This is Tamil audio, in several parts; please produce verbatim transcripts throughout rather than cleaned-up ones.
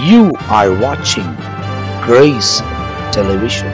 You are watching Grace Television.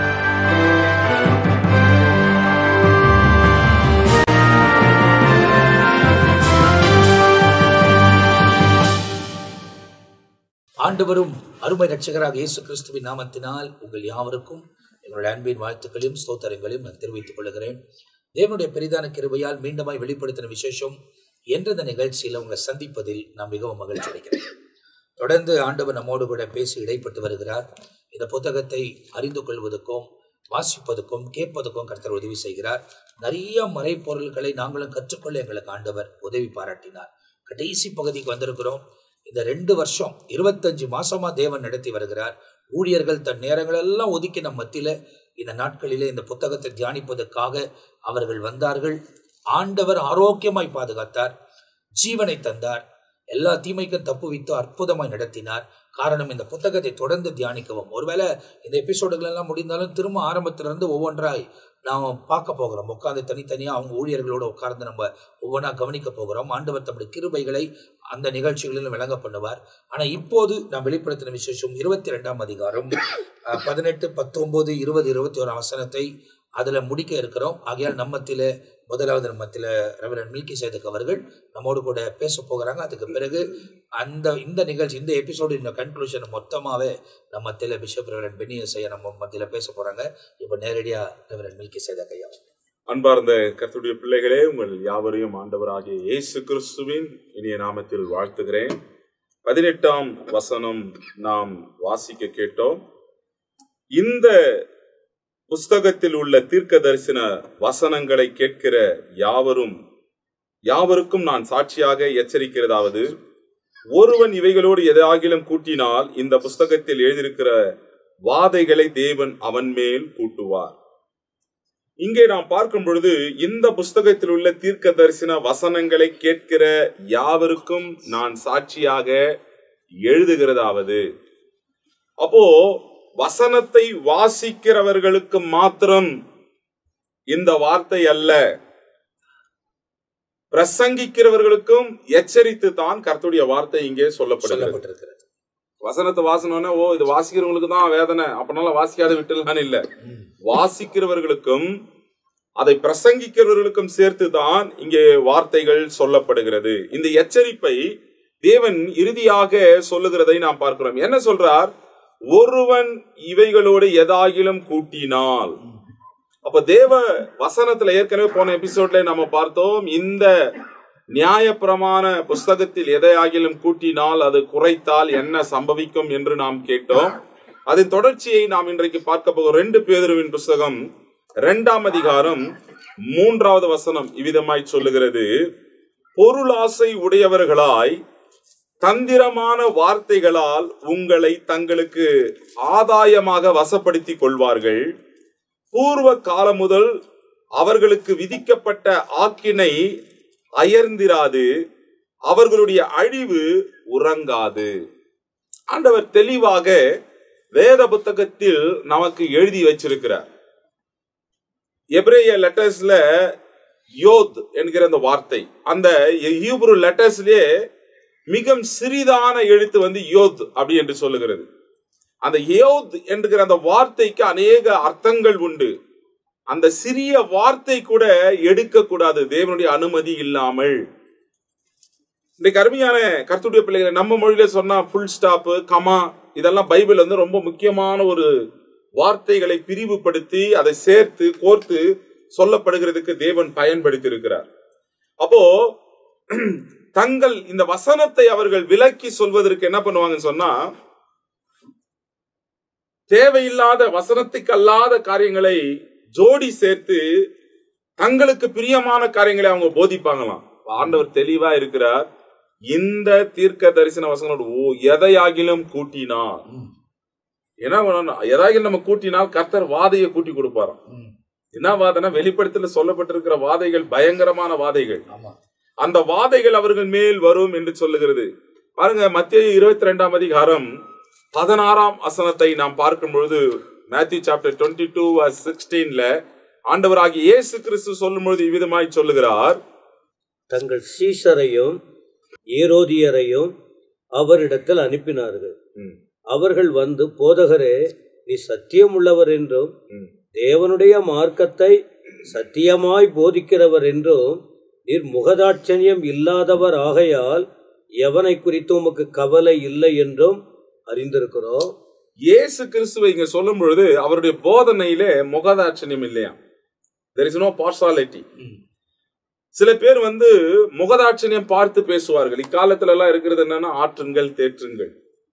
ஆண்டவரும் அருமை இரட்சகராக இயேசு கிறிஸ்துவின் நாமத்தினால் உங்கள் யாவருக்கும் எங்களுடைய அன்பின் வாழ்த்துக்களையும் ஸ்தோத்திரங்களையும் நான் தெரிவித்துக் கொள்கிறேன். தேவனுடைய பெரிதான கிருபையால் மீண்டுமாய் வெளிப்படுத்தின விசேஷம் என்ற இந்த நிகழ்ச்சியில் உங்களை சந்திப்பதில் நான் மிகவும் மகிழ்ச்சி அடைகிறேன். தொடர்ந்து ஆண்டவர் நம்மோடு கூட பேசி இடைப்பட்டு வருகிறார். இந்த புத்தகத்தை அறிந்து கொள்வதற்கும் வாசிப்பதற்கும் கேட்பதற்கும் கர்த்தர் உதவி செய்கிறார். நிறைய மறைப்பொருள்களை நாங்களும் கற்றுக்கொள்ள எங்களுக்கு ஆண்டவர் உதவி பாராட்டினார். கடைசி பகுதிக்கு வந்திருக்கிறோம். இந்த ரெண்டு வருஷம் இருபத்தஞ்சு மாசமா தேவன் நடத்தி வருகிறார். ஊழியர்கள் தன் நேரங்கள் எல்லாம் ஒதுக்கி நம் மத்தியில இந்த நாட்களிலே இந்த புத்தகத்தை தியானிப்பதற்காக அவர்கள் வந்தார்கள். ஆண்டவர் ஆரோக்கியமாய் பாதுகாத்தார், ஜீவனை தந்தார், எல்லா தீமைக்கும் தப்புவித்து அற்புதமாய் நடத்தினார். காரணம், இந்த புத்தகத்தை தொடர்ந்து தியானிக்கவும். ஒருவேளை இந்த எபிசோடுகள் எல்லாம் முடிந்தாலும் திரும்ப ஆரம்பத்திலிருந்து ஒவ்வொன்றாய் நாம் பார்க்க போகிறோம். உட்கார்ந்து தனித்தனியாக அவங்க ஊழியர்களோடு உட்கார்ந்து நம்ம ஒவ்வொன்றா கவனிக்க போகிறோம். ஆண்டவர் தம்முடைய கிருபைகளை அந்த நிகழ்ச்சிகளிலும் விளங்க பண்ணுவார். ஆனால் இப்போது நாம் வெளிப்படுத்தின விசேஷம் இருபத்தி ரெண்டாம் அதிகாரம் பதினெட்டு பத்தொன்பது இருபது இருபத்தி ஒரு வசனத்தை அதில் முடிக்க இருக்கிறோம். ஆகையால் நம்மத்தில முதலாவது நம்மத்தில ரெவரண்ட் மில்கிசேதக் அவர்கள் நம்மோடு கூட பேச போகிறாங்க. அதுக்கு பிறகு அந்த இந்த நிகழ்ச்சி இந்த எபிசோடு இந்த கன்க்ளூஷன் மொத்தமாகவே நம்மத்தில பிஷப் ரெவரண்ட் பெனியஸையா நம்ம மத்தியில் பேச போகிறாங்க. இப்போ நேரடியாக ரெவரண்ட் மில்கிசேதக் ஐயா. அன்பார்ந்த கர்த்தருடைய பிள்ளைகளே, உங்கள் யாவரையும் ஆண்டவராகிய இயேசு கிறிஸ்துவின் இனிய நாமத்தில் வாழ்த்துகிறேன். பதினெட்டாம் வசனம் நாம் வாசிக்க கேட்டோம். இந்த புஸ்தகத்தில் உள்ள தீர்க்க தரிசன வசனங்களை கேட்கிற யாவரும் யாவருக்கும் நான் சாட்சியாக எச்சரிக்கிறதாவது, ஒருவன் இவைகளோடு எதாகிலும் கூட்டினால் இந்த புஸ்தகத்தில் எழுதியிருக்கிற வாதைகளை தேவன் அவன் மேல் கூட்டுவார். இங்கே நாம் பார்க்கும் பொழுது இந்த புஸ்தகத்தில் உள்ள தீர்க்க தரிசன வசனங்களை கேட்கிற யாவருக்கும் நான் சாட்சியாக எழுதுகிறதாவது, அப்போ வசனத்தை வாசிக்கிறவர்களுக்கு மாத்திரம் இந்த வார்த்தை அல்ல, பிரசங்கிக்கிறவர்களுக்கும் எச்சரித்து தான் கர்த்தருடைய வார்த்தை இங்கே சொல்லப்பட்டிருக்கிறது. வசனத்தை வாசனம்னா ஓ இது வாசிக்கிறவங்களுக்கு தான் வேதனை, அப்படினால வாசிக்காத விட்டுலாம் இல்ல, வாசிக்கிறவர்களுக்கும் அதை பிரசங்கிக்கிறவர்களுக்கும் சேர்த்து தான் இங்கே வார்த்தைகள் சொல்லப்படுகிறது. இந்த எச்சரிப்பை தேவன் இறுதியாக சொல்லுகிறதை நாம் பார்க்கிறோம். என்ன சொல்றார்? ஒருவன் இவைகளோடு எதாகிலும் கூட்டினால். அப்ப தேவ வசனத்துல ஏற்கனவே போன எபிசோட்ல நம்ம பார்த்தோம், இந்த நியாயப்பிரமாண புஸ்தகத்தில் எதையாகிலும் கூட்டினால் அது குறைத்தால் என்ன சம்பவிக்கும் என்று நாம் கேட்டோம். அதன் தொடர்ச்சியை நாம் இன்றைக்கு பார்க்க போகிறோம். ரெண்டு பேதுருவின் புஸ்தகம் இரண்டாம் அதிகாரம் மூன்றாவது வசனம் இவ்விதமாய் சொல்லுகிறது, பொருளாசை உடையவர்களாய் தந்திரமான வார்த்தைகளால் உங்களை தங்களுக்கு ஆதாயமாக வசப்படுத்திக் கொள்வார்கள். பூர்வ காலம் முதல் அவர்களுக்கு விதிக்கப்பட்ட ஆக்கினை அயர்ந்திராது, அவர்களுடைய அழிவு உறங்காது. ஆண்டவர் தெளிவாக வேத புத்தகத்தில் நமக்கு எழுதி வச்சிருக்கிறார். எபிரேய லெட்டர்ஸ்ல யோத் என்கிற அந்த வார்த்தை, அந்த ஹீப்ரு லெட்டர்ஸ்லயே மிக சிறிதான எழுத்து வந்து யோத் அப்படி என்று சொல்லுகிறது. அந்த யோத் என்கிற அந்த வார்த்தைக்கு அநேக அர்த்தங்கள் உண்டு. அந்த சிறிய வார்த்தை கூட எடுக்க கூடாது தேவனுடைய அனுமதி இல்லாமல். இன்றைக்கு அருமையான கர்த்தருடைய பிள்ளைகளை, நம்ம மொழியில சொன்னா ஃபுல் ஸ்டாப், கமா, இதெல்லாம் பைபிள் வந்து ரொம்ப முக்கியமான ஒரு வார்த்தைகளை பிரிவுபடுத்தி அதை சேர்த்து கோர்த்து சொல்லப்படுகிறதுக்கு தேவன் பயன்படுத்தி இருக்கிறார். அப்போ தங்கள் இந்த வசனத்தை அவர்கள் விலக்கி சொல்வதற்கு என்ன பண்ணுவாங்கன்னு சொன்னா, தேவையில்லாத வசனத்துக்கு அல்லாத காரியங்களை ஜோடி சேர்த்து தங்களுக்கு பிரியமான காரியங்களை அவங்க போதிப்பாங்களாம். ஆண்டவர் தெளிவா இருக்கிறார். இந்த தீர்க்க தரிசன வசனங்களோட ஓ எதையாகிலும் கூட்டினால் என்ன பண்ணணும், எதாகிலும் நம்ம கூட்டினால் கர்த்தர் வாதையை கூட்டி கொடுப்பாராம். என்ன வாதைனா, வெளிப்படுத்தல சொல்லப்பட்டிருக்கிற வாதைகள் பயங்கரமான வாதைகள். அந்த வாதைகள் அவர்கள் மேல் வரும் என்று சொல்லுகிறது. பாருங்க, மத்தேயு இருபத்தி ரெண்டாம் அதிகாரம் பதினாறாம் வசனத்தை நாம் பார்க்கும் பொழுது, மேத்யூ சாப்டர் டுவெண்ட்டி டூ சிக்ஸ்டீன்ல ஆண்டவராகிய இயேசு கிறிஸ்து சொல்லும் பொழுது இவ்விதமாய் சொல்லுகிறார், தங்கள் சீஷரையும் ஏரோதியரையும் அவரிடத்தில் அனுப்பினார்கள். ம், அவர்கள் வந்து, போதகரே, நீ சத்தியம் உள்ளவர் என்றும் ம், தேவனுடைய மார்க்கத்தை சத்தியமாய் போதிக்கிறவர் என்றும் நீர் முகதாட்சண்யம் இல்லாதவர் ஆகையால் எவனை குறித்து உமக்கு கவலை இல்லை என்றும் அறிந்திருக்கிறோம். இயேசு கிறிஸ்துவை இங்க சொல்லும் பொழுது அவருடைய போதனையிலே முகதாட்சணியம் இல்லையா? there is no partiality. சில பேர் வந்து முகதாட்சணியம் பார்த்து பேசுவார்கள். இக்காலத்துல எல்லாம் இருக்கிறது என்னன்னா, ஆற்றுங்கள் தேற்றுங்கள்.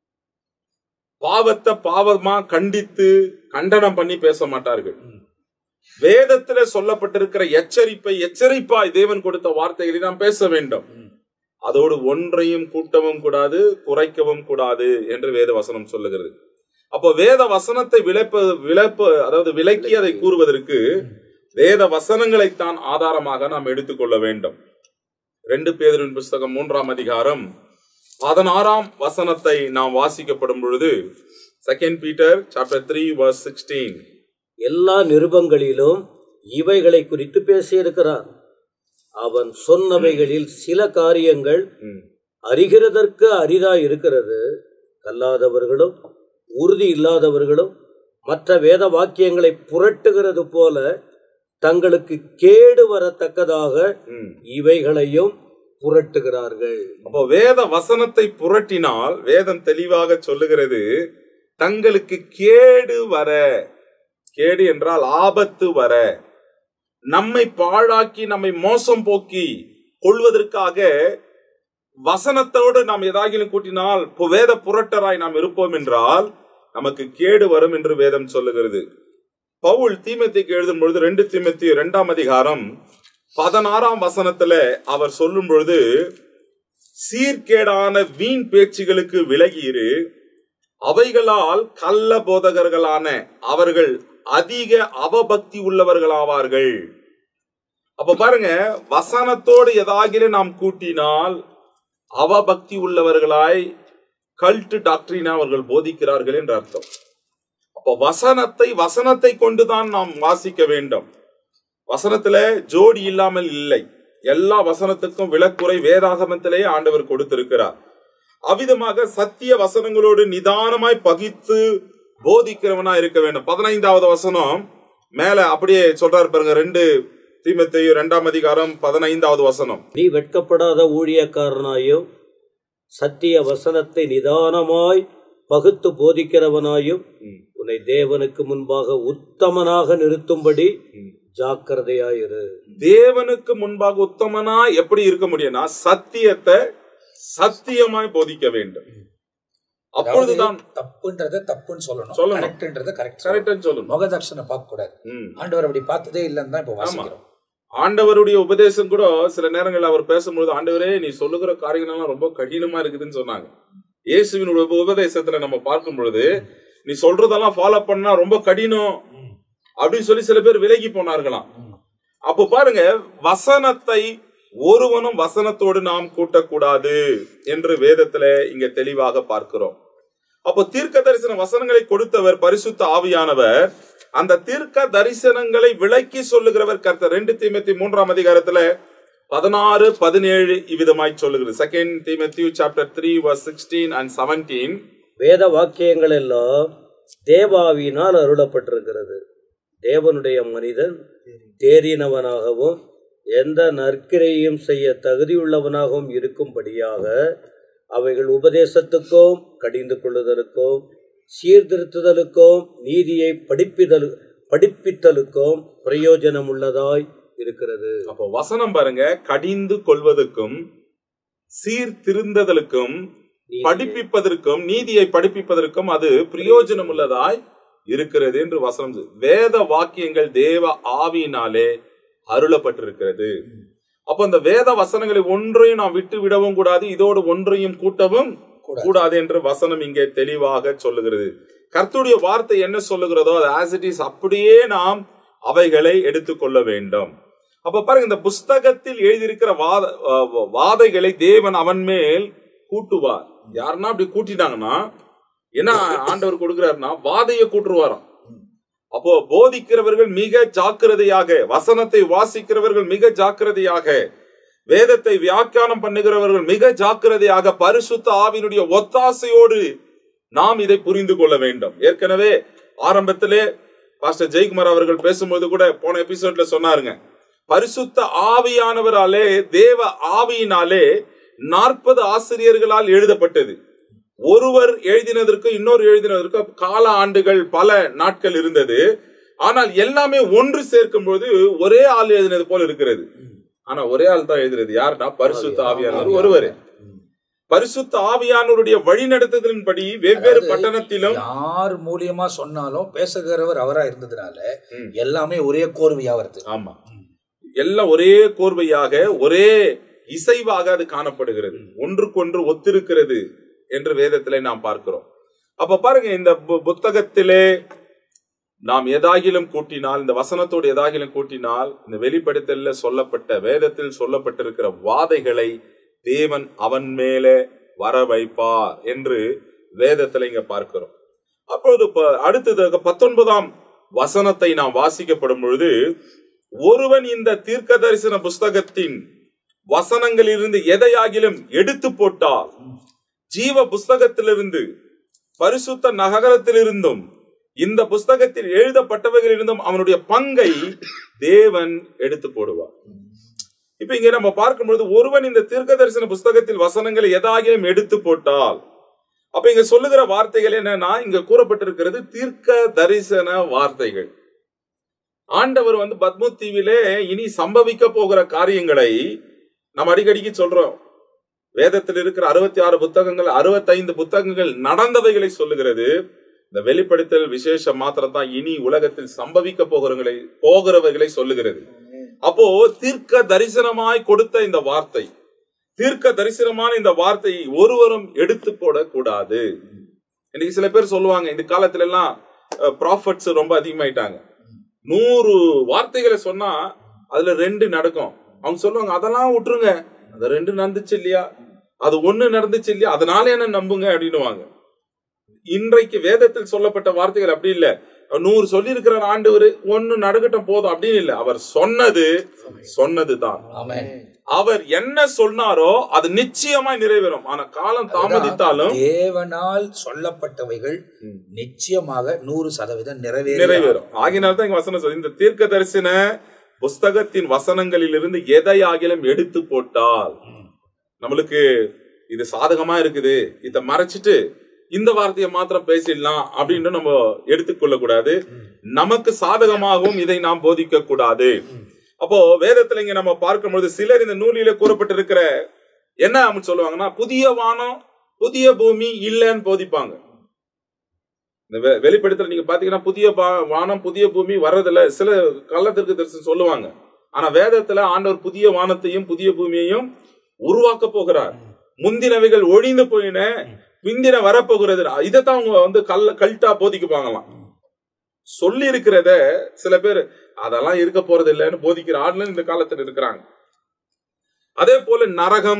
பாவத்தை பாவமா கண்டித்து கண்டனம் பண்ணி பேச மாட்டார்கள். வேதத்துல சொல்லப்பட்டிருக்கிற எச்சரிப்பை எச்சரிப்பாய் தேவன் கொடுத்த வார்த்தைகளை நாம் பேச வேண்டும். அதோடு ஒன்றையும் கூட்டவும் கூடாது, குறைக்கவும் கூடாது என்று வேத வசனம் சொல்லுகிறது. அப்போ வேத வசனத்தை விளப்ப விளப்ப அதாவது விளக்கி அதை கூறுவதற்கு வேத வசனங்களைத்தான் ஆதாரமாக நாம் எடுத்துக்கொள்ள வேண்டும். ரெண்டு பேதுருவின் புஸ்தகம் மூன்றாம் அதிகாரம் பதினாறாம் வசனத்தை நாம் வாசிக்கப்படும் பொழுது, second Peter chapter three verse sixteen, எல்லா நிருபங்களிலும் இவைகளை குறித்து பேசியிருக்கிறார். அவன் சொன்னவைகளில் சில காரியங்கள் அறிகிறதற்கு அரிதாய் இருக்கிறது. கல்லாதவர்களும் உறுதி இல்லாதவர்களும் மற்ற வேத வாக்கியங்களை புரட்டுகிறது போல தங்களுக்கு கேடு வரத்தக்கதாக இவைகளையும் புரட்டுகிறார்கள். அப்போ வேத வசனத்தை புரட்டினால் வேதம் தெளிவாக சொல்லுகிறது, தங்களுக்கு கேடு வர, கேடு என்றால் ஆபத்து வர, நம்மை பாழாக்கி நம்மை மோசம் போக்கி கொள்வதற்காக வசனத்தோடு நாம் ஏதாகிலும் கூட்டினால் வேத புரட்டராய் நாம் இருப்போம் என்றால் நமக்கு கேடு வரும் என்று வேதம் சொல்லுகிறது. பவுல் தீமோத்தேயுக்கு எழுதும் பொழுது ரெண்டு தீமோத்தேயு இரண்டாம் அதிகாரம் பதினாறாம் வசனத்துல அவர் சொல்லும் பொழுது, சீர்கேடான வீண் பேச்சுகளுக்கு விலகியிரு, அவைகளால் கள்ள போதகர்களான அவர்கள் அதிக அவபக்தி உள்ளவர்களாவார்கள். அப்ப பாருங்க, வசனத்தோடு ஏதாகிலும் நாம் கூட்டினால் அவபக்தி உள்ளவர்களாய் கல்ட் டாக்டரினா அவர்கள் போதிக்கிறார்கள் என்று அர்த்தம். அப்ப வசனத்தை வசனத்தை கொண்டுதான் நாம் வாசிக்க வேண்டும். வசனத்துல ஜோடி இல்லாமல் இல்லை. எல்லா வசனத்துக்கும் விளக்குறை வேதாகமத்திலேயே ஆண்டவர் கொடுத்திருக்கிறார். அவ்விதமாக சத்திய வசனங்களோடு நிதானமாய் பகித்து போதிக்கிறவனா இருக்க வேண்டும். பதினைந்தாவது வசனம் மேல அப்படியே சொல்றாரு பாருங்க, ரெண்டு தீமோத்தேயு இரண்டாம் அதிகாரம் பதினைந்தாவது வசனம், நீ வெட்கப்படாத ஊழியக்காரனாயும் சத்திய வசனத்தை நிதானமாய் பகுத்து போதிக்கிறவனாயும் உன்னை தேவனுக்கு முன்பாக உத்தமனாக நிறுத்தும்படி ஜாக்கிரதையாயிரு. தேவனுக்கு முன்பாக உத்தமனா எப்படி இருக்க முடியும்னா, சத்தியத்தை சத்தியமாய் போதிக்க வேண்டும். அப்பொழுதுதான் தப்புன்றத தப்புன்னு சொல்லணும், சொல்லணும். கரெக்ட்ன்றத கரெக்ட் கரெக்ட் சொல்லணும். முகதர்ஷனை பார்க்க கூடாது. ஆண்டவர் அப்படி பார்த்ததே இல்லைன்னு தான் இப்ப வாசிக்கிறோம். ஆண்டவருடைய உபதேசம் கூட சில நேரங்கள் அவர் பேசும்பொழுது, ஆண்டவரே நீ சொல்லுகிற காரியங்கள்லாம் ரொம்ப கடினமா இருக்குதுன்னு சொன்னாங்க. இயேசுவின் உபதேசத்துல நம்ம பார்க்கும் பொழுது, நீ சொல்றதெல்லாம் ஃபாலோ பண்ணா ரொம்ப கடினம் அப்படின்னு சொல்லி சில பேர் விலகி போனார்களாம். அப்போ பாருங்க, வசனத்தை ஒருவனும் வசனத்தோடு நாம் கூட்டக்கூடாது என்று வேதத்துல இங்க தெளிவாக பார்க்கிறோம். அப்போ தீர்க்க தரிசன வசனங்களை கொடுத்தவர் பரிசுத்த ஆவியானவர், அந்த தீர்க்க தரிசனங்களை விளக்கி சொல்லுகிறவர் கர்த்தர். ரெண்டு தீமோத்தேயு மூன்றாம் அதிகாரத்துல பதினாறு பதினேழு இவ்விதமாய் சொல்லுகிறது. Second Timotheyu chapter three verse sixteen and seventeen, வேத வாக்கியங்கள் எல்லாம் தேவாவியினால் அருளப்பட்டிருக்கிறது. தேவனுடைய மனிதன் தேறினவனாகவும் எந்த நற்கிரையும் செய்ய தகுதியுள்ளவனாகவும் இருக்கும்படியாக அவைகள் உபதேசத்துக்கும் கடிந்து கொள்ளுதலுக்கும் சீர்திருத்துதலுக்கும் நீதியை படிப்பிதல் படிப்பித்தலுக்கும் பிரயோஜனம் உள்ளதாய் இருக்கிறது. அப்போ வசனம் பாருங்க, கடிந்து கொள்வதற்கும் சீர்திருந்ததலுக்கும் படிப்பிப்பதற்கும் நீதியை படிப்பிப்பதற்கும் அது பிரயோஜனம் உள்ளதாய் இருக்கிறது என்று வசனம். வேத வாக்கியங்கள் தேவ ஆவியினாலே அருளப்பட்டிருக்கிறது. அப்ப அந்த வேத வசனங்களை ஒன்றையும் நாம் விட்டு விடவும் கூடாது, இதோடு ஒன்றையும் கூட்டவும் கூடாது என்று வசனம் இங்கே தெளிவாக சொல்லுகிறது. கர்த்தருடைய வார்த்தை என்ன சொல்லுகிறதோ அது ஆஸ் இட் இஸ் அப்படியே நாம் அவைகளை எடுத்துக்கொள்ள வேண்டும். அப்ப பாருங்க, இந்த புஸ்தகத்தில் எழுதியிருக்கிற வாத வாதைகளை தேவன் அவன் மேல் கூட்டுவார். யாருன்னா அப்படி கூட்டிட்டாங்கன்னா என்ன ஆண்டவர் கொடுக்கிறாருன்னா வாதையை கூட்டுருவாராம். அப்போ போதிக்கிறவர்கள் மிக ஜாக்கிரதையாக, வசனத்தை வாசிக்கிறவர்கள் மிக ஜாக்கிரதையாக வேதத்தை வியாக்கியானம் பண்ணுகிறவர்கள் மிக ஜாக்கிரதையாக பரிசுத்த ஆவியினுடைய ஒத்தாசையோடு நாம் இதை புரிந்து கொள்ள வேண்டும். ஏற்கனவே ஆரம்பத்திலே பாஸ்டர் ஜெயக்குமார் அவர்கள் பேசும்போது கூட போன எபிசோட்ல சொன்னாருங்க, பரிசுத்த ஆவியானவராலே தேவ ஆவியினாலே நாற்பது ஆசிரியர்களால் எழுதப்பட்டது. ஒருவர் எழுதினதற்கு இன்னொரு எழுதினதற்கு கால ஆண்டுகள் பல நாட்கள் இருந்தது. ஆனால் எல்லாமே ஒன்று சேர்க்கும் போது ஒரே ஆள் எழுதினது போல இருக்கிறது. ஆனா ஒரே ஆள் தான் எழுதுறது. யாருன்னா பரிசுத்த ஆவியானவர் ஒருவரே. பரிசுத்த ஆவியானவருடைய வழிநடத்துதலின்படி வெவ்வேறு பட்டணத்திலும் யார் மூலியமா சொன்னாலும் பேசுகிறவர் அவரா இருந்ததுனால எல்லாமே ஒரே கோர்வையா வருது. ஆமா, எல்லாம் ஒரே கோர்வையாக ஒரே இசைவாக அது காணப்படுகிறது, ஒன்றுக்கொன்று ஒத்திருக்கிறது என்று வேதத்திலே நாம் பார்க்கிறோம். அப்ப பாருங்க, இந்த புத்தகத்திலே நாம் எதாகிலும் கூட்டினால், இந்த வசனத்தோடு எதாகிலும் கூட்டினால், இந்த வெளிப்படுத்தல சொல்லப்பட்ட வேதத்தில் சொல்லப்பட்டிருக்கிற வாதைகளை தேவன் அவன் மேலே வர வைப்பார் என்று வேதத்துல இங்க பார்க்கிறோம். அப்போது அடுத்ததாக பத்தொன்பதாம் வசனத்தை நாம் வாசிக்கப்படும் பொழுது, ஒருவன் இந்த தீர்க்க தரிசன புஸ்தகத்தின் வசனங்களிலிருந்து எதையாகிலும் எடுத்து போட்டால் ஜீவ புஸ்தகத்திலிருந்து பரிசுத்த நகரத்திலிருந்தும் இந்த புஸ்தகத்தில் எழுதப்பட்டவைகளிலிருந்தும் அவனுடைய பங்கை தேவன் எடுத்து போடுவார். இப்ப இங்க நம்ம பார்க்கும்பொழுது, ஒருவன் இந்த தீர்க்க தரிசன புஸ்தகத்தில் வசனங்களை எதாகிலும் எடுத்து போட்டால், அப்ப இங்க சொல்லுகிற வார்த்தைகள் என்னன்னா, இங்க கூறப்பட்டிருக்கிறது தீர்க்க தரிசன வார்த்தைகள். ஆண்டவர் வந்து பத்மு தீவிலே இனி சம்பவிக்க போகிற காரியங்களை நம்ம அடிக்கடிக்கு சொல்றோம். வேதத்தில் இருக்கிற அறுபத்தி ஆறு புத்தகங்கள், அறுபத்தி ஐந்து புத்தகங்கள் நடந்தவைகளை சொல்லுகிறது. இந்த வெளிப்படுத்தல் விசேஷம் மாத்திரம் தான் இனி உலகத்தில் சம்பவிக்க போகிறவர்களை போகிறவர்களை சொல்லுகிறது. அப்போ தீர்க்க தரிசனமாய் கொடுத்த இந்த வார்த்தை, தீர்க்க தரிசனமான இந்த வார்த்தையை ஒருவரும் எடுத்து போடக்கூடாது. இன்னைக்கு சில பேர் சொல்லுவாங்க, இந்த காலத்துல எல்லாம் ப்ராஃபட்ஸ் ரொம்ப அதிகமாயிட்டாங்க. நூறு வார்த்தைகளை சொன்னா அதுல ரெண்டு நடக்கும். அவங்க சொல்லுவாங்க, அதெல்லாம் விட்டுருங்க, அது ரெண்டு நடந்துச்சு இல்லையா, அது ஒண்ணு நடந்துச்சு இல்லையா, அதனால என்ன நம்புங்க அப்படின்னுவாங்க. இன்றைக்கு வேதத்தில் சொல்லப்பட்ட வார்த்தைகள் அப்படி இல்ல. நூறு சொல்லி இருக்கிற ஆண்டவர் ஒன்னு நடக்கட்டும் போதும் அப்படின்னு இல்ல. அவர் சொன்னது சொன்னதுதான். அவர் என்ன சொன்னாரோ அது நிச்சயமா நிறைவேறும். ஆனா காலம் தாமதித்தாலும் தேவனால் சொல்லப்பட்டவைகள் நிச்சயமாக நூறு சதவீதம் நிறைவேறும் நிறைவேறும் ஆகினால்தான் இங்க வசனம் சொல்லி, இந்த தீர்க்க தரிசன புஸ்தகத்தின் வசனங்களில் இருந்து எதையாகிலும் எடுத்து போட்டால், நம்மளுக்கு இது சாதகமா இருக்குது, இத மறைச்சிட்டு இந்த வார்த்தையை மாத்திரம் பேசிடலாம் அப்படின்னு நம்ம எடுத்துக்கொள்ள கூடாது. நமக்கு சாதகமாகவும் இதை நாம் போதிக்க கூடாது. அப்போ வேதத்துல இங்க நம்ம பார்க்கும்போது சிலர் இந்த நூலில கூறப்பட்டிருக்கிற என்ன அப்படின்னு சொல்லுவாங்கன்னா, புதிய வானம் புதிய பூமி இல்லைன்னு போதிப்பாங்க. இந்த வெளிப்படுத்தல நீங்க பாத்தீங்கன்னா புதிய வானம் புதிய பூமி வர்றதில்ல சில கள்ளத்திற்கு தரிசனம் சொல்லுவாங்க. ஆனா வேதத்துல ஆண்டவர் புதிய வானத்தையும் புதிய பூமியையும் உருவாக்க போகிறார். முந்தினவைகள் ஒழிந்து போயின, பிந்தின வரப்போகிறது. இதைத்தான் அவங்க வந்து கல் கல்ட்டா போதிக்குப்பாங்களாம். சொல்லி இருக்கிறத சில பேர் அதெல்லாம் இருக்க போறது இல்லைன்னு போதிக்கிற ஆளுநர் இந்த காலத்துல இருக்கிறாங்க. அதே போல நரகம்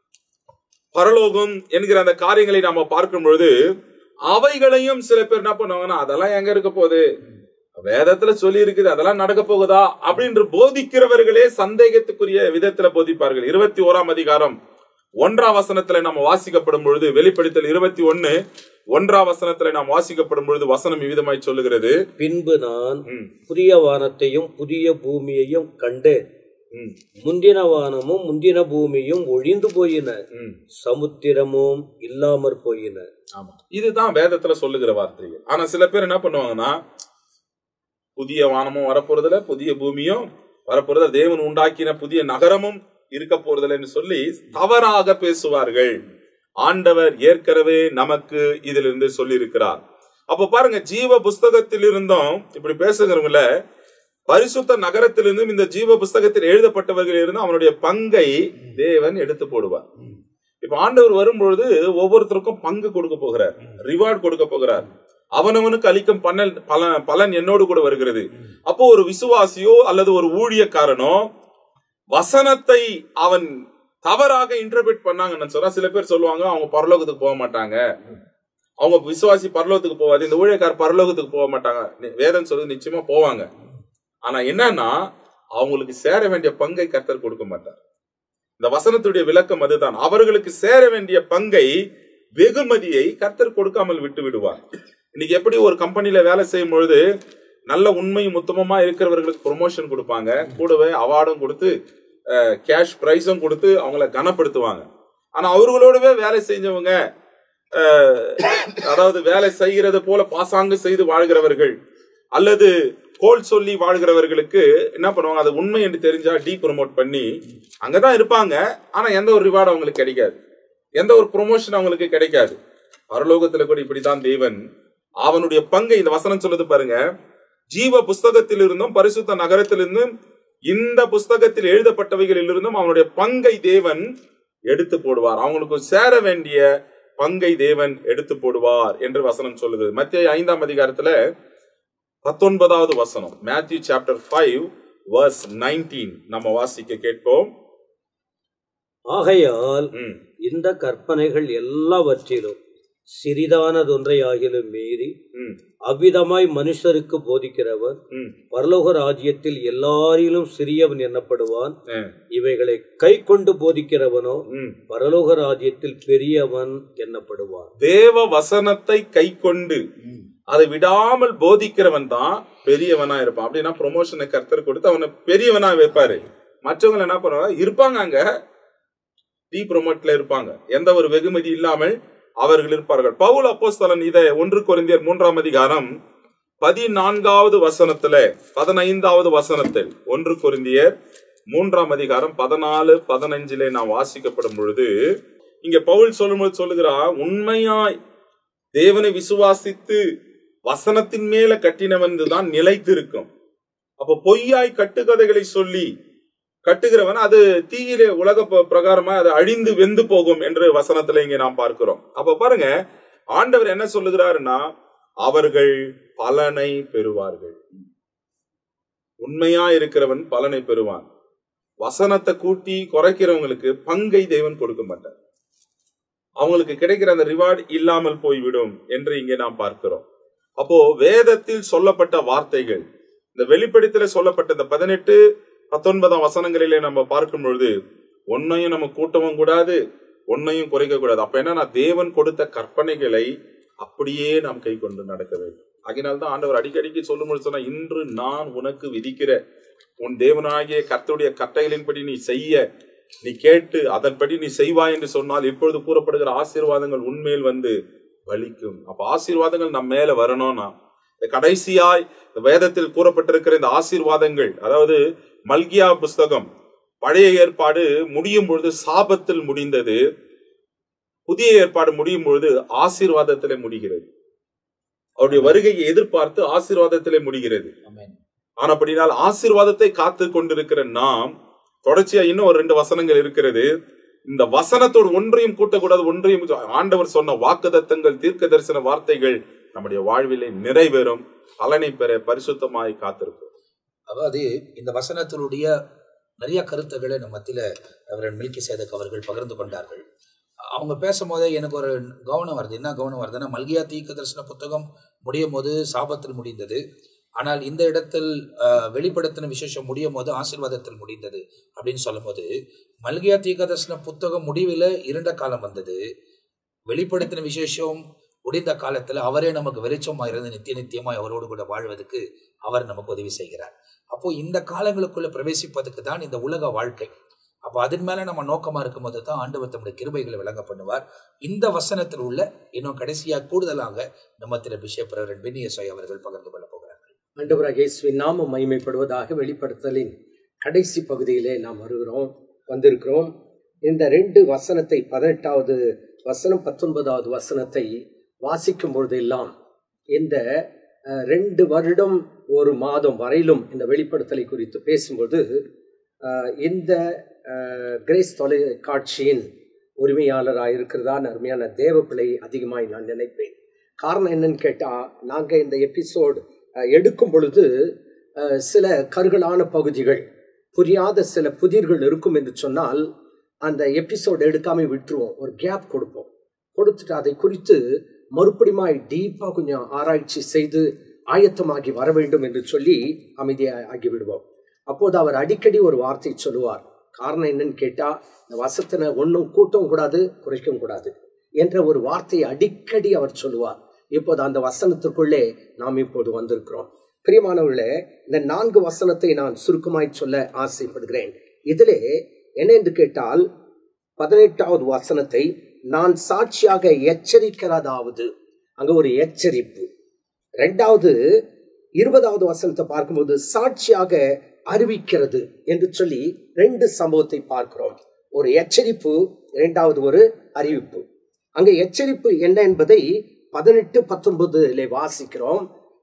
பரலோகம் என்கிற அந்த காரியங்களை நாம பார்க்கும் பொழுது அவைகளையும் சில பேர் என்ன பண்ணுவாங்கன்னா, அதெல்லாம் எங்க இருக்க போகுது, வேதத்துல சொல்லி இருக்குது, அதெல்லாம் நடக்க போகுதா அப்படின்னு போதிக்கிறவர்களே சந்தேகத்துக்குரிய விதத்துல போதிப்பார்கள். இருபத்தி ஓராம் அதிகாரம் ஒன்றாம் வசனத்துல நம்ம வாசிக்கப்படும் பொழுது, வெளிப்படுத்தல் இருபத்தி ஒன்னு ஒன்றாம் வசனத்துல நாம் வாசிக்கப்படும் பொழுது வசனம் விதமாய் சொல்லுகிறது, பின்பு நான் புதிய வானத்தையும் புதிய பூமியையும் கண்டேன். முந்தின வானமும் முந்தின பூமியும் ஒழிந்து போயின, சமுத்திரமும் இல்லாமற் போயின. ஆமா, இதுதான் வேதத்துல சொல்லுகிற வார்த்தைகள். ஆனா சில பேர் என்ன பண்ணுவாங்கன்னா, புதிய வானமும் வரப்போறதுல புதிய பூமியும் வரப்போறதுல தேவன் உண்டாக்கின புதிய நகரமும் இருக்க போறதில்லைன்னு சொல்லி தவறாக பேசுவார்கள். ஆண்டவர் ஏற்கனவே நமக்கு இதிலிருந்து சொல்லி இருக்கிறார். அப்ப பாருங்க, ஜீவ புஸ்தகத்தில் இருந்தும் இப்படி பேசுகிறவங்கள பரிசுத்த நகரத்திலிருந்தும் இந்த ஜீவ புஸ்தகத்தில் எழுதப்பட்டவர்கள் இருந்தும் அவனுடைய பங்கை தேவன் எடுத்து போடுவார். இப்ப ஆண்டவர் வரும்பொழுது ஒவ்வொருத்தருக்கும் பங்கு கொடுக்க போகிறார், ரிவார்டு கொடுக்க போகிறார். அவனவனுக்கு அளிக்கும் பலன் பலன் என்னோடு கூட வருகிறது. அப்போ ஒரு விசுவாசியோ அல்லது ஒரு ஊழியக்காரனோ வசனத்தை அவன் தவறாக இன்டர்பிரேட் பண்ணாங்கன்னு சொன்னா, சில பேர் சொல்லுவாங்க அவங்க பரலோகத்துக்கு போக மாட்டாங்க, அவங்க விசுவாசி பரலோகத்துக்கு போவாது, இந்த ஊழியக்காரர் பரலோகத்துக்கு போக மாட்டாங்க. வேதம் சொல்றது நிச்சயமா போவாங்க. ஆனா என்னன்னா, அவங்களுக்கு சேர வேண்டிய பங்கை கர்த்தர் கொடுக்க மாட்டார். இந்த வசனத்துடைய விளக்கம் அதுதான். அவர்களுக்கு சேர வேண்டிய பங்கை, வெகுமதியை கர்த்தர் கொடுக்காமல் விட்டு விடுவார். இன்னைக்கு எப்படி ஒரு கம்பெனில வேலை செய்யும் பொழுது நல்ல உண்மையும் உத்தமமா இருக்கிறவர்களுக்கு ப்ரொமோஷன் கொடுப்பாங்க, கூடவே அவார்டும் கொடுத்து கேஷ் பிரைஸும் கொடுத்து அவங்கள கனப்படுத்துவாங்க. ஆனா அவர்களோடவே வேலை செஞ்சவங்க, அதாவது வேலை செய்கிறது போல பாசாங்கு செய்து வாழ்கிறவர்கள் அல்லது கோல் சொல்லி வாழ்கிறவர்களுக்கு என்ன பண்ணுவாங்க, அது உண்மை என்று தெரிஞ்சா டீ ப்ரொமோட் பண்ணி அங்கதான் இருப்பாங்க. ஆனா எந்த ஒரு ரிவார்டு அவங்களுக்கு கிடைக்காது, எந்த ஒரு ப்ரொமோஷன் அவங்களுக்கு கிடைக்காது. பரலோகத்துல கூட இப்படித்தான் தேவன் அவனுடைய பங்கை, இந்த வசனம் சொல்லுது பாருங்க, ஜீவ புஸ்தகத்தில் இருந்தும் பரிசுத்த நகரத்திலிருந்தும் இந்த புஸ்தகத்தில் எழுதப்பட்டவைகளில் இருந்தும் அவனுடைய பங்கை தேவன் எடுத்து போடுவார். அவங்களுக்கு சேர வேண்டிய பங்கை தேவன் எடுத்து போடுவார் என்று வசனம் சொல்லுது. மத்திய ஐந்தாம் அதிகாரத்துல பத்தொன்பதாவது வசனம், Matthew chapter five verse nineteen நம்ம வாசிக்க கேட்போம். ஆகையால் இந்த கற்பனைகள் எல்லாவற்றிலும் சிறிதானதொன்றை ஆகிலும் மீறி அவ்விதமாய் மனுஷருக்கு போதிக்கிறவர் பரலோக ராஜ்யத்தில் எல்லாரிலும் சிறியவன் எண்ணப்படுவான். இவைகளை கை கொண்டு போதிக்கிறவனோ பரலோக ராஜ்யத்தில் பெரியவன் எண்ணப்படுவான். தேவ வசனத்தை கை கொண்டு அதை விடாமல் போதிக்கிறவன் தான் பெரியவனா இருப்பான். அப்படின்னா ப்ரொமோஷனை கர்த்தர் கொடுத்து அவனை பெரியவனா வைப்பாரு. மற்றவங்க என்ன பண்ணுவாங்க, இருப்பாங்க அங்க டீ ப்ரொமோட்ல இருப்பாங்க, எந்த ஒரு வெகுமதி இல்லாமல் அவர்கள் இருப்பார்கள். பவுல் அப்போஸ்தலன் இதை ஒன்று கொரிந்தியர் மூன்றாம் அதிகாரம் பதினான்காவது வசனத்துல பதினைந்தாவது வசனத்தில், ஒன்று கொரிந்தியர் மூன்றாம் அதிகாரம் பதினாலு பதினஞ்சிலே நாம் வாசிக்கப்படும் பொழுது இங்க பவுல் சொல்லும்போது சொல்லுகிறார், உண்மையாய் தேவனை விசுவாசித்து வசனத்தின் மேல கட்டினவன் தான் நிலைத்திருக்கும். அப்ப பொய்யாய் கட்டுக்கதைகளை சொல்லி கட்டுகிறவன் அது தீயிலே உலக பிரகாரமா அது அழிந்து வெந்து போகும் என்று வசனத்துல இங்க நாம் பார்க்கிறோம். அப்ப பாருங்க, ஆண்டவர் என்ன சொல்லுகிறாருன்னா, அவர்கள் பலனை பெறுவார்கள். உண்மையா இருக்கிறவன் பலனை பெறுவான். வசனத்தை கூட்டி குறைக்கிறவங்களுக்கு பங்கை தேவன் கொடுக்க மாட்டார். அவங்களுக்கு கிடைக்கிற அந்த ரிவார்டு இல்லாமல் போய்விடும் என்று இங்கே நாம் பார்க்கிறோம். அப்போ வேதத்தில் சொல்லப்பட்ட வார்த்தைகள், இந்த வெளிப்படுத்தல சொல்லப்பட்ட இந்த பதினெட்டு பத்தொன்பதாம் வசனங்களிலே நம்ம பார்க்கும் பொழுது ஒன்னையும் நம்ம கூட்டவும் கூடாது, ஒன்னையும் குறைக்க கூடாது. அப்ப என்னன்னா, தேவன் கொடுத்த கற்பனைகளை அப்படியே நாம் கை கொண்டு நடக்க வேண்டும். அதனால்தான் ஆண்டவர் அடிக்கடிக்கு சொல்லும் சொன்னா, இன்று நான் உனக்கு விதிக்கிற உன் தேவனாகிய கர்த்தருடைய கட்டளைகளின்படி நீ செய்ய, நீ கேட்டு அதன்படி நீ செய்வாய் என்று சொன்னால் இப்பொழுது கூறப்படுகிற ஆசீர்வாதங்கள் உண்மையில் வந்து பலிக்கும். அப்ப ஆசீர்வாதங்கள் நம்ம மேல வரணும்னா கடைசியாய் வேதத்தில் கூறப்பட்டிருக்கிற இந்த ஆசீர்வாதங்கள், அதாவது மல்கியா புஸ்தகம் பழைய ஏற்பாடு முடியும் பொழுது சாபத்தில் முடிந்தது, புதிய ஏற்பாடு முடியும் பொழுது ஆசீர்வாதத்திலே முடிகிறது. அவருடைய வருகையை எதிர்பார்த்து ஆசீர்வாதத்திலே முடிகிறது. ஆனப்படினால் ஆசீர்வாதத்தை காத்து கொண்டிருக்கிற நாம் தொடர்ச்சியா இன்னும் ஒரு ரெண்டு வசனங்கள் இருக்கிறது. இந்த வசனத்தோடு ஒன்றையும் கூட்டக்கூடாது, ஒன்றையும் ஆண்டவர் சொன்ன வாக்குத்தத்தங்கள், தீர்க்க தரிசன வார்த்தைகள் நம்முடைய வாழ்விலே நிறைவேறும், பலனை பெற பரிசுத்தமாய் காத்திருக்கும். அதாவது இந்த வசனத்தினுடைய நிறைய கருத்துக்களை நம்ம மத்தியில அவர்கள் மில்கி சேதக் அவர்கள் பகிர்ந்து கொண்டார்கள். அவங்க பேசும்போதே எனக்கு ஒரு கவனம் வருது. என்ன கவனம் வருதுன்னா, மல்கியா தீர்க்க தரிசன புத்தகம் முடியும் போது சாபத்தில் முடிந்தது, ஆனால் இந்த இடத்தில் வெளிப்படுத்தின விசேஷம் முடியும் போது ஆசீர்வாதத்தில் முடிந்தது அப்படின்னு சொல்லும் போது, மல்கியா தீர்க்க தரிசன புத்தகம் முடிவில் இருண்ட காலம் வந்தது, வெளிப்படுத்தின விசேஷம் முடிந்த காலத்துல அவரே நமக்கு வெளிச்சமாக இருந்து நித்திய நித்தியமாய் அவரோடு கூட வாழ்வதற்கு அவர் நமக்கு உதவி செய்கிறார். அப்போ இந்த காலங்களுக்குள்ள பிரவேசிப்பதற்கு தான் இந்த உலக வாழ்க்கை. அப்போ அதன் மேல நம்ம நோக்கமா இருக்கும் போது தான் ஆண்டவர் தம்முடைய கிருபைகளை விளங்க பண்ணுவார். இந்த வசனத்தில் உள்ள இன்னும் கடைசியாக கூடுதலாக நம்ம Thiru bishop reverend Benny SI அவர்கள் பகிர்ந்து கொள்ள போகிறார்கள். ஆண்டவராகிய இயேசுவின் நாமம் மகிமைப்படுவதாக. வெளிப்படுத்தலின் கடைசி பகுதியிலே நாம் வருகிறோம் வந்திருக்கிறோம். இந்த ரெண்டு வசனத்தை, பதினெட்டாவது வசனம் பத்தொன்பதாவது வசனத்தை வாசிக்கும் பொழுதெல்லாம் இந்த ரெண்டு வருடம் ஒரு மாதம் வரையிலும் இந்த வெளிப்படுத்தலை குறித்து பேசும்போது இந்த கிரேஸ் தொலைக்காட்சியின் உரிமையாளராக இருக்கிறதான் அருமையான தேவ பிள்ளை அதிகமாய் நான் நினைப்பேன். காரணம் என்னன்னு கேட்டால், நாங்கள் இந்த எபிசோடு எடுக்கும் பொழுது சில கருகலான பகுதிகள், புரியாத சில புதிர்கள் இருக்கும் என்று சொன்னால் அந்த எபிசோடு எடுக்காமல் விட்டுருவோம், ஒரு கேப் கொடுப்போம். கொடுத்துட்டு அதை குறித்து மறுபடியுமாய் டீப்பாக கொஞ்சம் ஆராய்ச்சி செய்து ஆயத்தமாகி வர வேண்டும் என்று சொல்லி அமைதியாகி விடுவோம். அப்போது அவர் அடிக்கடி ஒரு வார்த்தை சொல்லுவார், காரணம் என்னன்னு கேட்டா, இந்த வசனத்தை ஒன்றும் கூட்டவும் கூடாது, குறைக்கவும் கூடாது என்ற ஒரு வார்த்தையை அடிக்கடி அவர் சொல்லுவார். இப்போது அந்த வசனத்துக்குள்ளே நாம் இப்போது வந்திருக்கிறோம். பிரியமானவர்களே, இந்த நான்கு வசனத்தை நான் சுருக்கமாய் சொல்ல ஆசைப்படுகிறேன். இதிலே என்ன என்று கேட்டால், பதினெட்டாவது வசனத்தை நான் சாட்சியாக எச்சரிக்கிறதாவது, அங்க ஒரு எச்சரிப்பு. இரண்டாவது இருபதாவது வசனத்தை பார்க்கும்போது சாட்சியாக அறிவிக்கிறது என்று சொல்லி ரெண்டு சம்பவத்தை பார்க்கிறோம். ஒரு எச்சரிப்பு, இரண்டாவது ஒரு அறிவிப்பு. அங்க எச்சரிப்பு என்ன என்பதை பதினெட்டு பத்தொன்பதுல வாசிக்கிறோம்.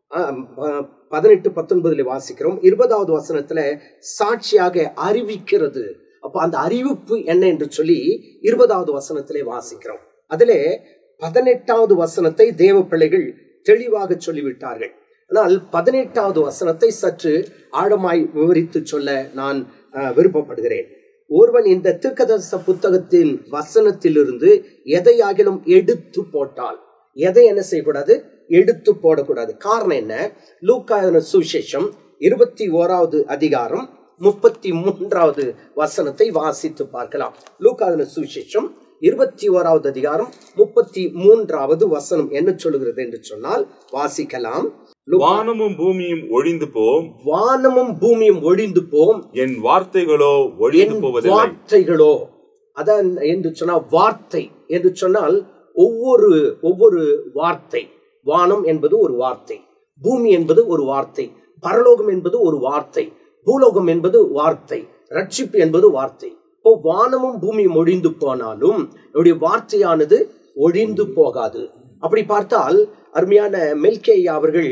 பதினெட்டு பத்தொன்பதுல வாசிக்கிறோம். இருபதாவது வசனத்துல சாட்சியாக அறிவிக்கிறது. அப்ப அந்த அறிவிப்பு என்ன என்று சொல்லி இருபதாவது வசனத்திலே வாசிக்கிறோம். அதிலே பதினெட்டாவது வசனத்தை தேவ பிள்ளைகள் தெளிவாக சொல்லிவிட்டார்கள். ஆனால் பதினெட்டாவது வசனத்தை சற்று ஆழமாய் விவரித்து சொல்ல நான் விருப்பப்படுகிறேன். ஒருவன் இந்த தீர்க்கதரிசன புத்தகத்தின் வசனத்திலிருந்து எதையாகிலும் எடுத்து போட்டால், எதை என்ன செய்யக்கூடாது? எடுத்து போடக்கூடாது. காரணம் என்ன? லூக்கா சுவிசேஷம் இருபத்தி ஓராவது அதிகாரம் முப்பத்தி மூன்றாவது வசனத்தை வாசித்து பார்க்கலாம். லூக்கா சுவிசேஷம் இருபத்தி ஓராவது அதிகாரம் முப்பத்தி மூன்றாவது வசனம் என்ன சொல்லுகிறது என்று சொன்னால் வாசிக்கலாம். வானமும் பூமியும் ஒழிந்து போம், வானமும் பூமியும் ஒழிந்து போம், என் வார்த்தைகளோ ஒழிந்து போவதில்லை. வார்த்தைகளோ அதான் என்று சொன்னால், வார்த்தை என்று சொன்னால் ஒவ்வொரு ஒவ்வொரு வார்த்தை. வானம் என்பது ஒரு வார்த்தை, பூமி என்பது ஒரு வார்த்தை, பரலோகம் என்பது ஒரு வார்த்தை, பூலோகம் என்பது வார்த்தை, ரட்சிப்பு என்பது வார்த்தை. இப்போ வானமும் பூமியும் ஒழிந்து போனாலும் என்னுடைய வார்த்தையானது ஒழிந்து போகாது. அப்படி பார்த்தால் அருமையான மெல்கேயா அவர்கள்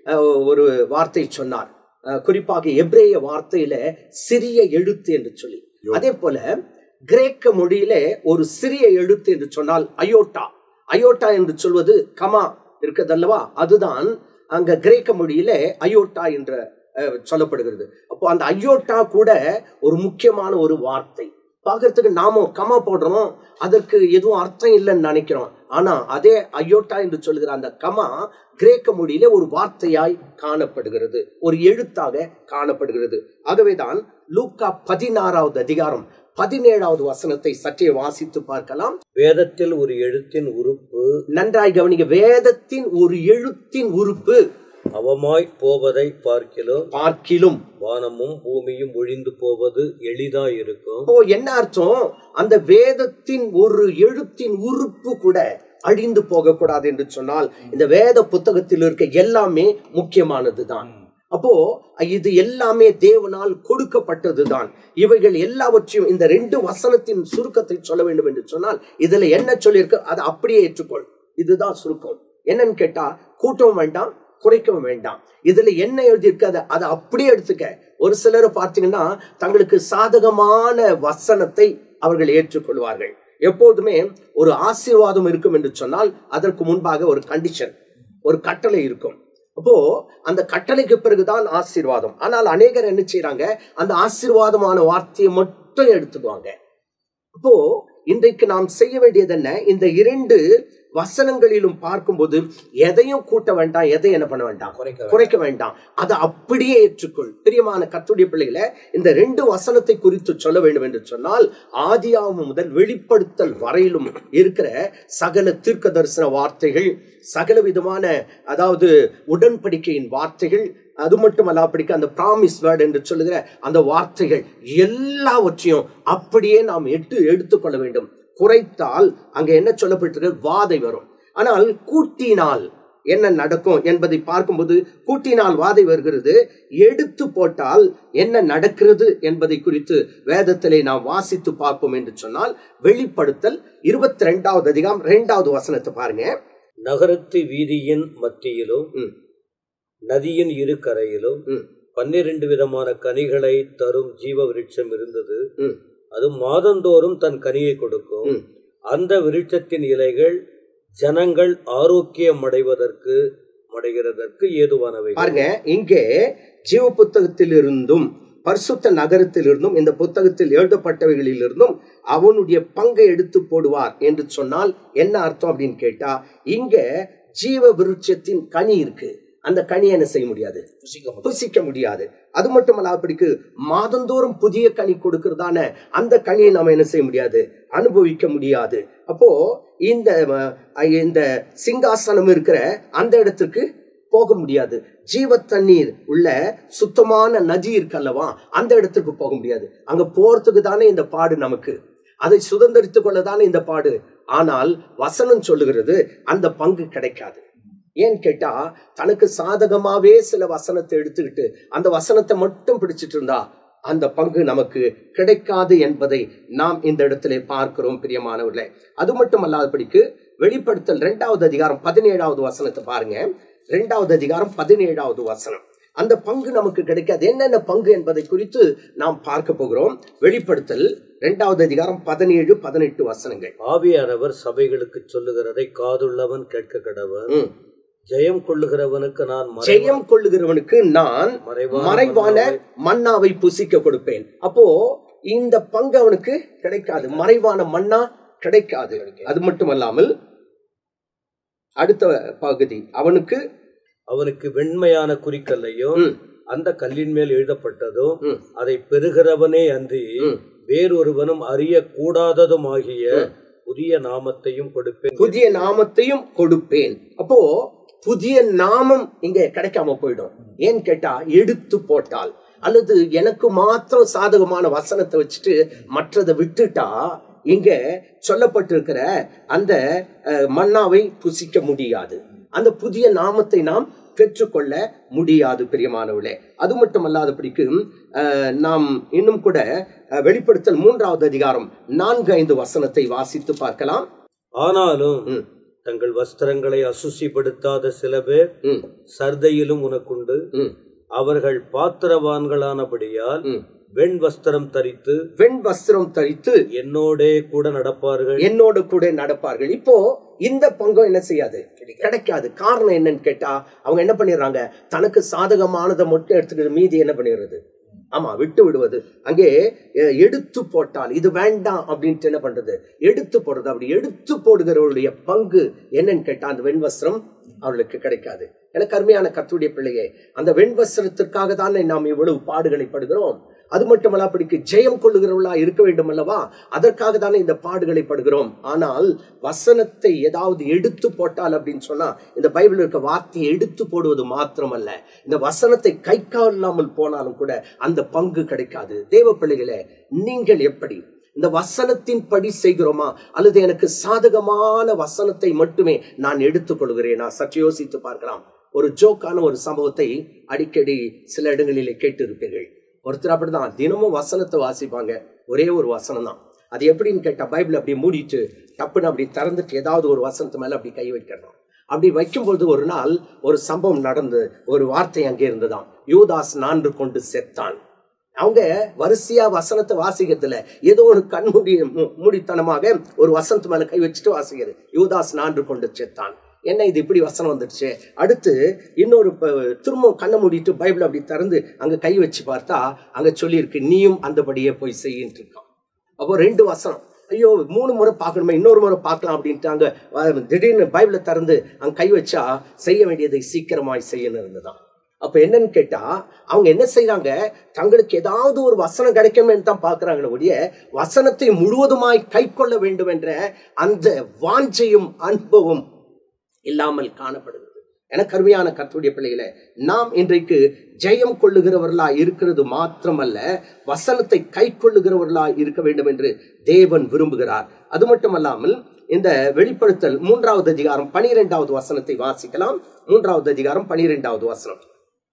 ஒரு வார்த்தை சொன்னார், குறிப்பாக எபிரேய வார்த்தையில சிறிய எழுத்து என்று சொல்லி. அதே போல கிரேக்க மொழியில ஒரு சிறிய எழுத்து என்று சொன்னால் அயோட்டா. அயோட்டா என்று சொல்வது கமா இருக்கிறதல்லவா, அதுதான் அங்க கிரேக்க மொழியில அயோட்டா என்ற சொல்லப்படுகிறது. அப்போ அந்த அயோட்டா கூட ஒரு முக்கியமான ஒரு வார்த்தை. பார்க்கறதுக்கு நாம கமா போடுறோம், அதற்கு எதுவும் அர்த்தம் இல்லைன்னு நினைக்கிறோம். ஆனா அதே அயோட்டா என்று சொல்லுகிற அந்த கமா கிரேக்க மொழியிலே ஒரு வார்த்தையாய் காணப்படுகிறது, ஒரு எழுத்தாக காணப்படுகிறது. ஆகவேதான் லூக்கா பதினாறாவது அதிகாரம் பதினேழாவது வசனத்தை சற்றே வாசித்து பார்க்கலாம். வேதத்தில் ஒரு எழுத்தின் உறுப்பு, நன்றாய் கவனிக்க, வேதத்தின் ஒரு எழுத்தின் உறுப்பு அவமாய் போவதை பார்க்கிலும் பார்க்கிலும் வானமும் பூமியும் ஒழிந்து போவது எளிதாய் இருக்கும். இப்போ என்ன அர்த்தம்? அந்த வேதத்தின் ஒரு எழுத்தின் உறுப்பு கூட அழிந்து போக கூடாது என்று சொன்னால், இந்த வேத புத்தகத்தில் இருக்க எல்லாமே முக்கியமானதுதான். அப்போ இது எல்லாமே தேவனால் கொடுக்கப்பட்டதுதான். இவைகள் எல்லாவற்றையும் இந்த ரெண்டு வசனத்தின் சுருக்கத்தை சொல்ல வேண்டும் என்று சொன்னால், இதுல என்ன சொல்லியிருக்கு அதை அப்படியே ஏற்றுக்கொள். இதுதான் சுருக்கம். என்னன்னு கேட்டா, கூட்டவும் வேண்டாம், குறைக்கவும் வேண்டாம். இதுல என்ன எழுதியிருக்கு அதை அதை அப்படியே எடுத்துக்க. ஒரு சிலர் பார்த்தீங்கன்னா தங்களுக்கு சாதகமான வசனத்தை அவர்கள் ஏற்றுக்கொள்வார்கள். எப்போதுமே ஒரு ஆசீர்வாதம் இருக்கும் என்று சொன்னால் அதற்கு முன்பாக ஒரு கண்டிஷன், ஒரு கட்டளை இருக்கும். அப்போ அந்த கட்டளைக்கு பிறகுதான் ஆசீர்வாதம். ஆனால் அநேகர் என்ன செய்யறாங்க, அந்த ஆசீர்வாதமான வார்த்தையை மட்டும் எடுத்துக்குவாங்க. அப்போ இன்றைக்கு நாம் செய்ய வேண்டியது என்ன? இந்த இரண்டு வசனங்களிலும் பார்க்கும்போது எதையும் கூட்ட வேண்டாம், எதை என்ன பண்ண வேண்டாம், குறைக்க வேண்டாம். அதை அப்படியே ஏற்றுக்கொள். பிரியமான கர்த்தருடைய பிள்ளைகளை, இந்த ரெண்டு வசனத்தை குறித்து சொல்ல வேண்டும் என்று சொன்னால், ஆதியாகமம் முதல் வெளிப்படுத்தல் வரையிலும் இருக்கிற சகல தீர்க்க தரிசன வார்த்தைகள், சகல விதமான அதாவது உடன்படிக்கையின் வார்த்தைகள், அது மட்டுமல்ல அப்படிக்கு அந்த ப்ராமிஸ் வேர்ட் என்று சொல்லுகிற அந்த வார்த்தைகள் எல்லாவற்றையும் அப்படியே நாம் எடுத்து எடுத்துக்கொள்ள வேண்டும். குறைத்தால் அங்க என்ன சொல்லப்பட்டிருக்கு? வாதை வரும். ஆனால் கூட்டினால் என்ன நடக்கும் என்பதை பார்க்கும்போது, கூட்டினால் வாதை வருகிறது, எடுத்து போட்டால் என்ன நடக்கிறது என்பதை குறித்து வேதத்திலே நாம் வாசித்து பார்ப்போம் என்று சொன்னால், வெளிப்படுத்தல் இருபத்தி ரெண்டாவது அதிகாரம் இரண்டாவது வசனத்தை பாருங்க. நகரத்து வீதியின் மத்தியிலும் நதியின் இரு கரையிலும் பன்னிரண்டு விதமான கனிகளை தரும் ஜீவ விருட்சம் இருந்தது. அது மாதந்தோறும் தன் கனியை கொடுக்கும். அந்த விருட்சத்தின் இலைகள் ஜனங்கள் ஆரோக்கியம் அடைவதற்கு அடைகிறதற்கு ஏதுவானவை. பாருங்க, இங்கே ஜீவ புத்தகத்திலிருந்தும் பரிசுத்த நகரத்திலிருந்தும் இந்த புத்தகத்தில் எழுதப்பட்டவைகளிலிருந்தும் அவனுடைய பங்கை எடுத்து போடுவார் என்று சொன்னால் என்ன அர்த்தம் அப்படின்னு கேட்டா, இங்க ஜீவ விருட்சத்தின் கனி இருக்கு. அந்த கனியை என்ன செய்ய முடியாது, புசிக்க முடியாது. அது மட்டுமல்ல, அப்படிக்கு மாதந்தோறும் புதிய கனி கொடுக்கிறதான அந்த கனியை நாம என்ன செய்ய முடியாது, அனுபவிக்க முடியாது. அப்போ இந்த இந்த சிங்காசனம் இருக்கிற அந்த இடத்துக்கு போக முடியாது. ஜீவ தண்ணீர் உள்ள சுத்தமான நதி இருக்கல்லவா, அந்த இடத்துக்கு போக முடியாது. அங்க போறதுக்கு தானே இந்த பாடு, நமக்கு அதை சுதந்திரித்துக் கொள்ளதானே இந்த பாடு. ஆனால் வசனம் சொல்லுகிறது அந்த பங்கு கிடைக்காது. ஏன்னு கேட்டா, தனக்கு சாதகமாவே சில வசனத்தை எடுத்துக்கிட்டு அந்த வசனத்தை மட்டும் பிடிச்சிட்டு இருந்தா அந்த பங்கு நமக்கு கிடைக்காது என்பதை நாம் இந்த இடத்திலே பார்க்கிறோம் பிரியமானவர்களே. அது மட்டும் அல்லாதபடிக்கு வெளிப்படுத்தல் இரண்டாவது அதிகாரம் பதினேழாவது வசனத்தை பாருங்க. இரண்டாவது அதிகாரம் பதினேழாவது வசனம். அந்த பங்கு நமக்கு கிடைக்காது. என்னென்ன பங்கு என்பதை குறித்து நாம் பார்க்க போகிறோம். வெளிப்படுத்தல் இரண்டாவது அதிகாரம் பதினேழு பதினெட்டு வசனங்கள். ஆவியானவர் சபைகளுக்கு சொல்லுகிறதை காதுள்ளவன் கேட்க கடவன். ஜெயம் கொள்ளுகிறவனுக்கு நான் ஜெயம் கொள்ளுகிறவனுக்கு நான் மறைவான மன்னாவை புசிக்க கொடுப்பேன். அப்போ இந்த பங்கு அவனுக்கு கிடைக்காது, மறைவான மன்னா கிடைக்காது. அது மட்டுமல்லாமல் அடுத்த பகுதி, அவனுக்கு அவனுக்கு வெண்மையான குறிக்கல்லையும் அந்த கல்லின் மேல் எழுதப்பட்டதும் அதை பெறுகிறவனே அன்றி வேறொருவனும் அறிய கூடாததும் ஆகிய புதிய நாமத்தையும் கொடுப்பேன். புதிய நாமத்தையும் கொடுப்பேன். அப்போ புதிய நாமம் இங்க கிடைக்காம போயிடும். ஏன்னு கேட்டா, எடுத்து போட்டால் அல்லது எனக்கு மாத்திரம் சாதகமான வசனத்தை வச்சுட்டு மற்றதை விட்டுட்டா இங்க சொல்லப்பட்டிருக்கிற அந்த மன்னாவை புசிக்க முடியாது. அந்த புதிய நாமத்தை நாம் பெற்றுக்கொள்ள முடியாது பிரியமானவர்களே. அது மட்டும் அல்லாதபடிக்கு நாம் இன்னும் கூட வெளிப்படுத்தல் மூன்றாவது அதிகாரம் நான்கு ஐந்து வசனத்தை வாசித்து பார்க்கலாம். ஆனாலும் தங்கள் வஸ்திரங்களை அசுசிப்படுத்தாத சில பேர் சர்தையிலும் உனக்குண்டு. அவர்கள் பாத்திரவான்களானபடியால் வெண் வஸ்திரம் தரித்து வெண் வஸ்திரம் தரித்து என்னோட கூட நடப்பார்கள் என்னோட கூட நடப்பார்கள். இப்போ இந்த பங்கம் என்ன செய்யாது, கிடைக்காது. காரணம் என்னன்னு கேட்டா, அவங்க என்ன பண்ணிடுறாங்க, தனக்கு சாதகமானதை மட்டும் எடுத்துக்கிட்டு மீதி என்ன பண்ணிடுறது, ஆமா விட்டு விடுவது. அங்கே எடுத்து போட்டால் இது வேண்டாம் அப்படின்ட்டு என்ன பண்றது, எடுத்து போடுறது. அப்படி எடுத்து போடுகிறவருடைய பங்கு என்னன்னு கேட்டா அந்த வெண்வஸ்திரம் அவர்களுக்கு கிடைக்காது. எனக்கு அருமையான கர்த்தருடைய பிள்ளையே, அந்த வெண்வஸ்திரத்திற்காக தானே நாம் இவ்வளவு பாடுகளை படுகிறோம். அது மட்டுமல்ல, அப்படிக்கு ஜெயம் கொள்ளுகிறவர்களா இருக்க வேண்டும் அல்லவா, அதற்காக தானே இந்த பாடுகளை படுகிறோம். ஆனால் வசனத்தை ஏதாவது எடுத்து போட்டால் அப்படின்னு சொன்னா, இந்த பைபிள் இருக்க வார்த்தையை எடுத்து போடுவது மாத்திரமல்ல, இந்த வசனத்தை கை காலாமல் போனாலும் கூட அந்த பங்கு கிடைக்காது. தேவ பிள்ளைகளே, நீங்கள் எப்படி இந்த வசனத்தின் படி செய்கிறோமா, அல்லது எனக்கு சாதகமான வசனத்தை மட்டுமே நான் எடுத்துக் கொள்கிறேனா? சற்று யோசித்து பார்க்கலாம். ஒரு ஜோக்கான ஒரு சம்பவத்தை அடிக்கடி சில இடங்களிலே கேட்டு இருப்பீர்கள். ஒருத்தர் அப்படிதான் தினமும் வசனத்தை வாசிப்பாங்க, ஒரே ஒரு வசனம் தான். அது எப்படின்னு கேட்டா, பைபிள் அப்படி மூடிட்டு டப்புன்னு அப்படி திறந்துட்டு ஏதாவது ஒரு வசனத்து மேல அப்படி கை வைக்கிறோம். அப்படி வைக்கும்போது ஒரு நாள் ஒரு சம்பவம் நடந்து, ஒரு வார்த்தை அங்கே இருந்ததாம், யூதாஸ் நான்கு கொண்டு செத்தான். அவங்க வரிசையா வசனத்தை வாசிக்கிறதுல ஏதோ ஒரு கண்மூடி மூடித்தனமாக ஒரு வசனத்து மேல கை வச்சுட்டு வாசிக்கிறது, யூதாஸ் நான்கு கொண்டு செத்தான். என்ன இது இப்படி வசனம் வந்துடுச்சு. அடுத்து இன்னொரு திரும்ப கண்ணை மூடிட்டு பைபிள் அப்படி திறந்து அங்க கை வச்சு பார்த்தா அங்க சொல்லியிருக்கு, நீயும் அந்தபடியே போய் செய்யின்னு இருக்கான். அப்போ ரெண்டு வசனம், ஐயோ மூணு முறை பார்க்கணுமே, இன்னொரு முறை பார்க்கலாம் அப்படின்ட்டு அங்க திடீர்னு பைபிளை திறந்து அங்க கை வச்சா செய்ய வேண்டியதை சீக்கிரமாய் செய்யணும் இருந்துதான். அப்ப என்னன்னு கேட்டா, அவங்க என்ன செய்யறாங்க, தங்களுக்கு ஏதாவது ஒரு வசனம் கிடைக்குமே தான் பாக்குறாங்களே ஒழிய வசனத்தை முழுவதுமாய் கை கொள்ள வேண்டும் என்ற அந்த வாஞ்சையும் அனுபவம் இல்லாமல் காணப்படுகிறது. எனக்கு அருமையான கர்த்தருடைய பிள்ளைகளே, நாம் இன்றைக்கு ஜெயம் கொள்ளுகிறவர்களா இருக்கிறது மாத்திரமல்ல, வசனத்தை கை கொள்ளுகிறவர்களா இருக்க வேண்டும் என்று தேவன் விரும்புகிறார். அது மட்டுமல்லாமல் இந்த வெளிப்படுத்தல் மூன்றாவது அதிகாரம் பனிரெண்டாவது வசனத்தை வாசிக்கலாம். மூன்றாவது அதிகாரம் பனிரெண்டாவது வசனம்.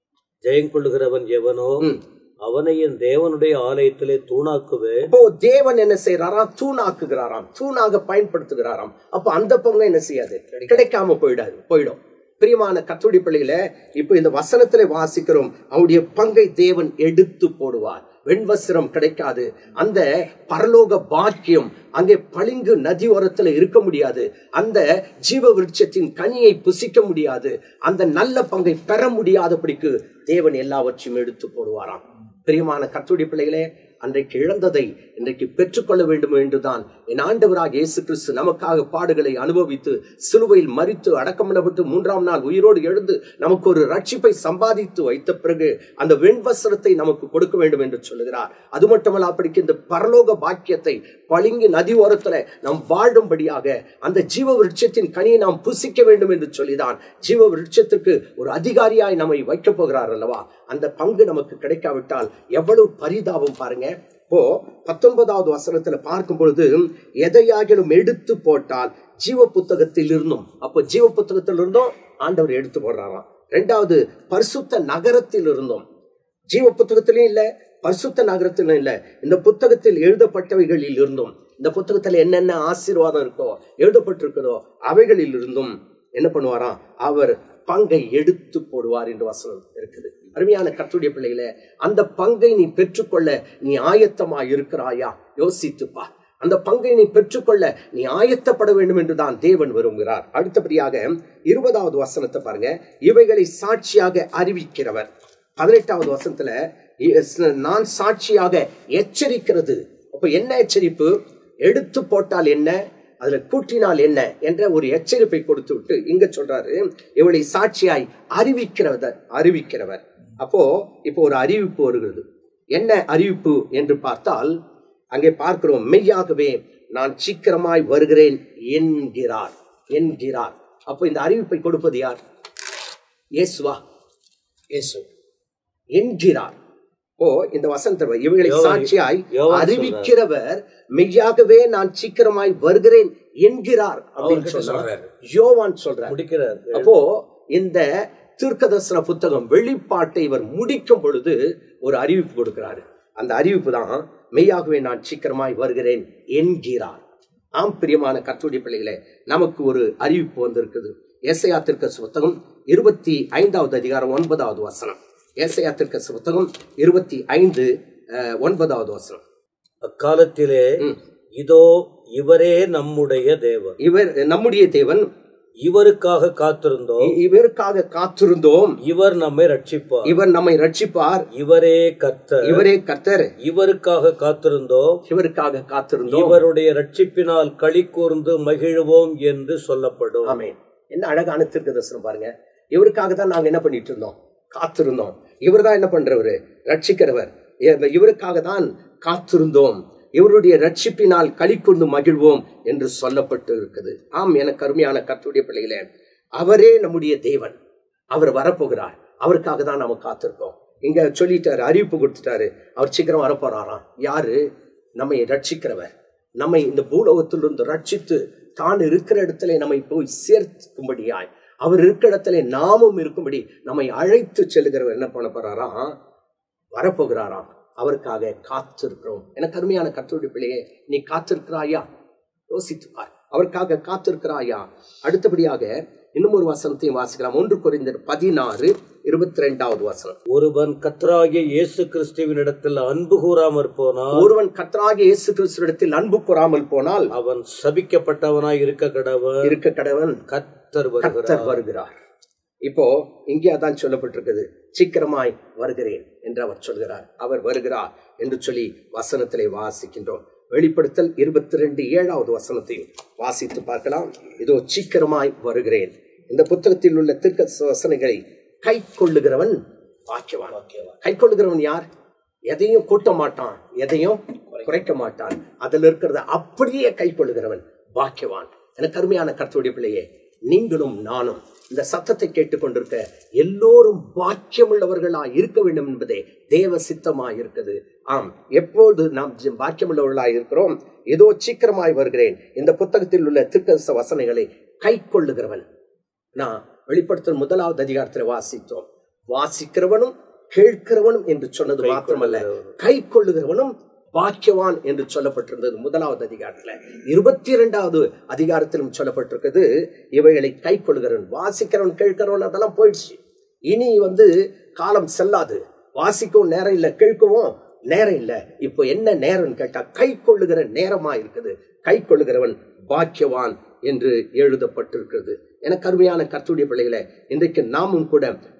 ஜெயம் கொள்ளுகிறவன் எவனோ அவனை என் தேவனுடைய ஆலயத்திலே தூணாக்குவேன். இப்போ தேவன் என்ன செய்யறாராம், தூணாக்குகிறாராம், தூணாக பயன்படுத்துகிறாராம். அப்ப அந்த பங்கு என்ன செய்யாது, கிடைக்காம போயிடாது போயிடும். பிரியமான கர்த்தருடைய பிள்ளைகளே, இப்போ இந்த வசனத்திலே வாசிக்கிறோம், அவருடைய பங்கை தேவன் எடுத்து போடுவார். வெண்வஸ்திரம் கிடைக்காது, அந்த பரலோக பாக்கியம் அங்கே பளிங்கு நதி ஓரத்துல இருக்க முடியாது, அந்த ஜீவ விருட்சத்தின் கனியை புசிக்க முடியாது, அந்த நல்ல பங்கை பெற முடியாதபடிக்கு தேவன் எல்லாவற்றையும் எடுத்து போடுவாராம். பிரியமான கர்த்தருடைய பிள்ளைகளே, அன்றைக்கு இழந்ததை இன்றைக்கு பெற்றுக்கொள்ள வேண்டும் என்றுதான் என் ஆண்டவராக இயேசு கிறிஸ்து நமக்காக பாடுகளை அனுபவித்து சிலுவையில் மரித்து அடக்கமிடப்பட்டு மூன்றாம் நாள் உயிரோடு எழுந்து நமக்கு ஒரு ரட்சிப்பை சம்பாதித்து வைத்த பிறகு அந்த வெண்வஸ்திரத்தை நமக்கு கொடுக்க வேண்டும் என்று சொல்லுகிறார். அது மட்டுமல்ல, அப்படிக்கு இந்த பரலோக பாக்கியத்தை பளிங்கு நதி ஓரத்துல நாம் வாழும்படியாக அந்த ஜீவ விருட்சத்தின் கனியை நாம் புசிக்க வேண்டும் என்று சொல்லிதான் ஜீவ விருட்சத்திற்கு ஒரு அதிகாரியாய் நம்மை வைக்கப் போகிறார் அல்லவா. அந்த பங்கு நமக்கு கிடைக்காவிட்டால் எவ்வளவு பரிதாபம் பாருங்க. இப்போ பத்தொன்பதாவது வசனத்துல பார்க்கும் பொழுது, எதையாகிலும் எடுத்து போட்டால் ஜீவ புத்தகத்தில் இருந்தும், அப்போ ஜீவ புத்தகத்தில் இருந்தும் ஆண்டவர் எடுத்து போடுறாராம். ரெண்டாவது, பரிசுத்த நகரத்தில் இருந்தும், ஜீவ புத்தகத்திலும் இல்ல, பரிசுத்த நகரத்திலும் இல்ல, இந்த புத்தகத்தில் எழுதப்பட்டவைகளில் இருந்தும், இந்த புத்தகத்துல என்னென்ன ஆசீர்வாதம் இருக்கோ எழுதப்பட்டிருக்கிறதோ அவைகளில் இருந்தும் என்ன பண்ணுவாராம், அவர் பங்கை எடுத்து போடுவார் என்று வசனம் இருக்குது. அருமையான கர்த்தருடைய பிள்ளைகளே, அந்த பங்கை நீ பெற்றுக்கொள்ள நீ ஆயத்தமா இருக்கிறாயா? யோசித்துப்பா. அந்த பங்கை நீ பெற்றுக்கொள்ள நீ ஆயத்தப்பட வேண்டும் என்றுதான் தேவன் விரும்புகிறார். அடுத்தபடியாக இருபதாவது வசனத்தை பாருங்க. இவைகளை சாட்சியாக அறிவிக்கிறவர். பதினெட்டாவது வசனத்துல நான் சாட்சியாக எச்சரிக்கிறது. அப்ப என்ன எச்சரிப்பு? எடுத்து போட்டால் என்ன, அதுல கூட்டினால் என்ன என்ற ஒரு எச்சரிப்பை கொடுத்து விட்டு இங்க சொல்றாரு, இவளை சாட்சியாய் அறிவிக்கிறவர் அறிவிக்கிறவர். அப்போ இப்போ ஒரு அறிவிப்பு வருகிறது. என்ன அறிவிப்பு என்று பார்த்தால், அங்கே பார்க்கிறோம், மெய்யாகவே நான் சீக்கிரமாய் வருகிறேன் என்கிறார் என்கிறார். அப்போ இந்த அறிவிப்பை கொடுப்பது யார்? இயேசுவா? இயேசு என்கிறார். ஓ, இந்த வசனத்தை இவைகளை சாட்சியாய் அறிவிக்கிறவர் மெய்யாகவே நான் சீக்கிரமாய் வருகிறேன் என்கிறார் அப்படின்னு சொல்றாரு. யோவான் சொல்றார், முடிக்கிறார். அப்போ இந்த தீர்க்கதரிசன புத்தகம் வெளிப்பாட்டை இவர் முடிக்கும் பொழுது ஒரு அறிவிப்பு கொடுக்கிறாரு. அந்த அறிவிப்பு தான் மெய்யாகவே நான் சீக்கிரமாய் வருகிறேன் என்கிறார். ஆம் பிரியமான கர்த்தருடைய பிள்ளைகளே, நமக்கு ஒரு அறிவிப்பு வந்திருக்குது. ஏசாயா தீர்க்கதரிசன புத்தகம் இருபத்தி ஐந்தாவது அதிகாரம் ஒன்பதாவது வசனம். ஏசாயா தீர்க்கதரிசன புத்தகம் இருபத்தி ஐந்து ஒன்பதாவது வசனம். அக்காலத்திலே இதோ இவரே நம்முடைய தேவன், இவர் நம்முடைய தேவன், இவருக்காக காத்திருந்தோம் இவருக்காக காத்திருந்தோம் இவர் நம்மை ரட்சிப்பார், இவர் நம்மை ரட்சிப்பார், இவரே கர்த்தர், இவரே கர்த்தர், இவருக்காக காத்திருந்தோம் இவருக்காக காத்திருந்தோம், இவருடைய ரட்சிப்பினால் களி கூர்ந்து மகிழ்வோம் என்று சொல்லப்படும். ஆமென். என்ன அழகான தீர்க்கதரிசனம் பாருங்க. இவருக்காக தான் நாங்க என்ன பண்ணிட்டு இருந்தோம்? காத்திருந்தோம். இவர் தான் என்ன பண்றவரு? ரட்சிக்கிறவர். இவருக்காக தான் காத்திருந்தோம், இவருடைய ரட்சிப்பினால் களி கூர்ந்து மகிழ்வோம் என்று சொல்லப்பட்டு இருக்குது. ஆம், எனக்கு அருமையான கர்த்தருடைய பிள்ளைகளே, அவரே நம்முடைய தேவன், அவர் வரப்போகிறார். அவருக்காக தான் நாம காத்திருக்கோம். இங்க சொல்லிட்டாரு, அறிவிப்பு கொடுத்துட்டாரு, அவர் சீக்கிரம் வரப்போறாராம். யாரு? நம்மை ரட்சிக்கிறவர், நம்மை இந்த பூலோகத்திலிருந்து ரட்சித்து தான் இருக்கிற இடத்துல நம்மை போய் சேர்க்கும்படியாய், அவர் இருக்கிற இடத்துல நாமும் இருக்கும்படி நம்மை அழைத்து செல்லுகிறவர் என்ன பண்ண போறாராம்? வரப்போகிறாராம். அவருக்காக காத்திருக்கிறோம். எனக்கு அருமையான கர்த்தருடைய பிள்ளையே, நீ காத்திருக்கிறாயா? யோசித்துப்பார். அவருக்காக காத்திருக்கிறாயா? அடுத்தபடியாக இன்னும் ஒரு வசனத்தையும் வாசிக்கலாம். ஒன்று கொரிந்தியர் பதினாறு இருபத்தி ரெண்டாவது வசனம். ஒருவன் கர்த்தராகிய இயேசு கிறிஸ்துவின் இடத்தில் அன்பு கூறாமற் போனால், ஒருவன் கர்த்தராகிய இயேசு கிறிஸ்துவிடத்தில் அன்பு கூறாமல் போனால் அவன் சபிக்கப்பட்டவனாய் இருக்க கடவன் இருக்க கடவன் கர்த்தர் கர்த்தர் வருகிறார். இப்போ இங்கே அதான் சொல்லப்பட்டிருக்குது, சீக்கிரமாய் வருகிறேன் என்று அவர் சொல்கிறார். அவர் வருகிறார் என்று சொல்லி வசனத்திலே வாசிக்கின்றோம். வெளிப்படுத்தல் இருபத்தி ரெண்டு ஏழாவது வசனத்தையும் வாசித்து பார்க்கலாம். இதோ சீக்கிரமாய் வருகிறேன். இந்த புத்தகத்தில் உள்ள தீர்க்க வசனங்களை கை கொள்ளுகிறவன் பாக்கியவான். கை கொள்ளுகிறவன் யார்? எதையும் கூட்ட மாட்டான், எதையும் குறைக்க மாட்டான். அதில் இருக்கிறத அப்படியே கை கொள்ளுகிறவன் பாக்கியவான். எனக்கு அருமையான கர்த்தருடைய பிள்ளையே, நீங்களும் நானும் இந்த சத்தத்தை கேட்டுக்கொண்டிருக்க எல்லோரும் பாக்கியம் உள்ளவர்களா இருக்க வேண்டும் என்பதே தேவ சித்தமாய் இருக்குது. ஆம், எப்போது நாம் பாக்கியம் உள்ளவர்களாய் இருக்கிறோம், ஏதோ சீக்கிரமாய் வருகிறேன். இந்த புத்தகத்தில் உள்ள தீர்க்க வசனங்களை கை கொள்ளுகிறவன். நான் வெளிப்படுத்தல் முதலாவது அதிகாரத்தில் வாசித்தோம். வாசிக்கிறவனும் கேட்கிறவனும் என்று சொன்னது மாத்திரமல்ல, கை கொள்ளுகிறவனும் பாக்கியவான் என்று சொல்லப்பட்டிருந்தது முதலாவது அதிகாரத்துல. இருபத்தி இரண்டாவது அதிகாரத்திலும் சொல்லப்பட்டிருக்கிறது, இவைகளை கை கொள்ளுகிறவன். வாசிக்கிறவன் கேட்கிறவன் அதெல்லாம் போயிடுச்சு. இனி வந்து காலம் செல்லாது. வாசிக்கவும் நேரம் இல்லை, கேட்கவும் நேரம் இல்லை. இப்போ என்ன நேரம் கேட்டா கை கொள்ளுகிற நேரமா இருக்குது. கை கொள்ளுகிறவன் பாக்கியவான் என்று எழுதப்பட்டிருக்கிறது. எனக்கு அருமையான கர்த்தருடைய பிள்ளைகளை, இன்றைக்கு நாமும் கூட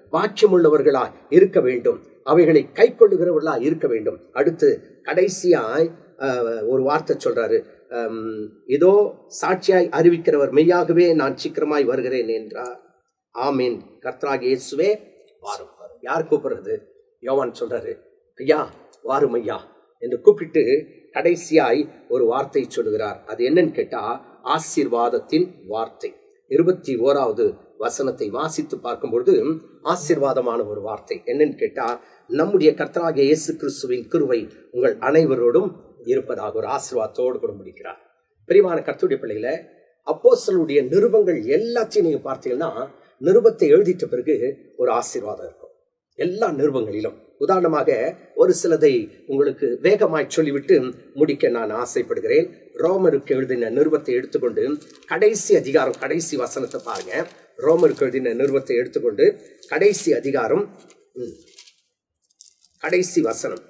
பாக்கியமுள்ளவர்களா இருக்க வேண்டும், அவைகளை கை கொள்ளுகிறவர்களா இருக்க வேண்டும். அடுத்து கடைசியாய் ஒரு வார்த்தை சொல்றாரு, இதோ சாட்சியாய் அறிவிக்கிறவர் மெய்யாகவே நான் சீக்கிரமாய் வருகிறேன் என்றார். ஆமீன். கர்த்தராகிய இயேசுவே வாரும். யார் கூப்பிடுறது? யோவான் சொல்றாரு, ஐயா வாரும் ஐயா என்று கூப்பிட்டு கடைசியாய் ஒரு வார்த்தை சொல்லுகிறார். அது என்னன்னு கேட்டா ஆசீர்வாதத்தின் வார்த்தை. இருபத்தி ஓராவது வசனத்தை வாசித்து பார்க்கும்பொழுது ஆசீர்வாதமான ஒரு வார்த்தை என்னன்னு கேட்டா, நம்முடைய கர்த்தராகிய இயேசு கிறிஸ்துவின் கிருபை உங்கள் அனைவரோடும் இருப்பதாக ஒரு ஆசீர்வாதத்தோடு கூட முடிக்கிறார். பிரியமான கர்த்தருடைய பிள்ளைகளை, அப்போஸ்தலருடைய நிருபங்கள் எல்லாத்தையும் நீங்க பார்த்தீங்கன்னா நிருபத்தை எழுதிட்ட பிறகு ஒரு ஆசீர்வாதம் இருக்கும் எல்லா நிருபங்களிலும். உதாரணமாக ஒரு சிலதை உங்களுக்கு வேகமாய் சொல்லிவிட்டு முடிக்க நான் ஆசைப்படுகிறேன். ரோமருக்கு எழுதின நிருபத்தை எடுத்துக்கொண்டு கடைசி அதிகாரம் கடைசி வசனத்தை பாருங்க. ரோமருக்கு எழுதின நிருபத்தை எடுத்துக்கொண்டு கடைசி அதிகாரம் கடைசி வசனம்,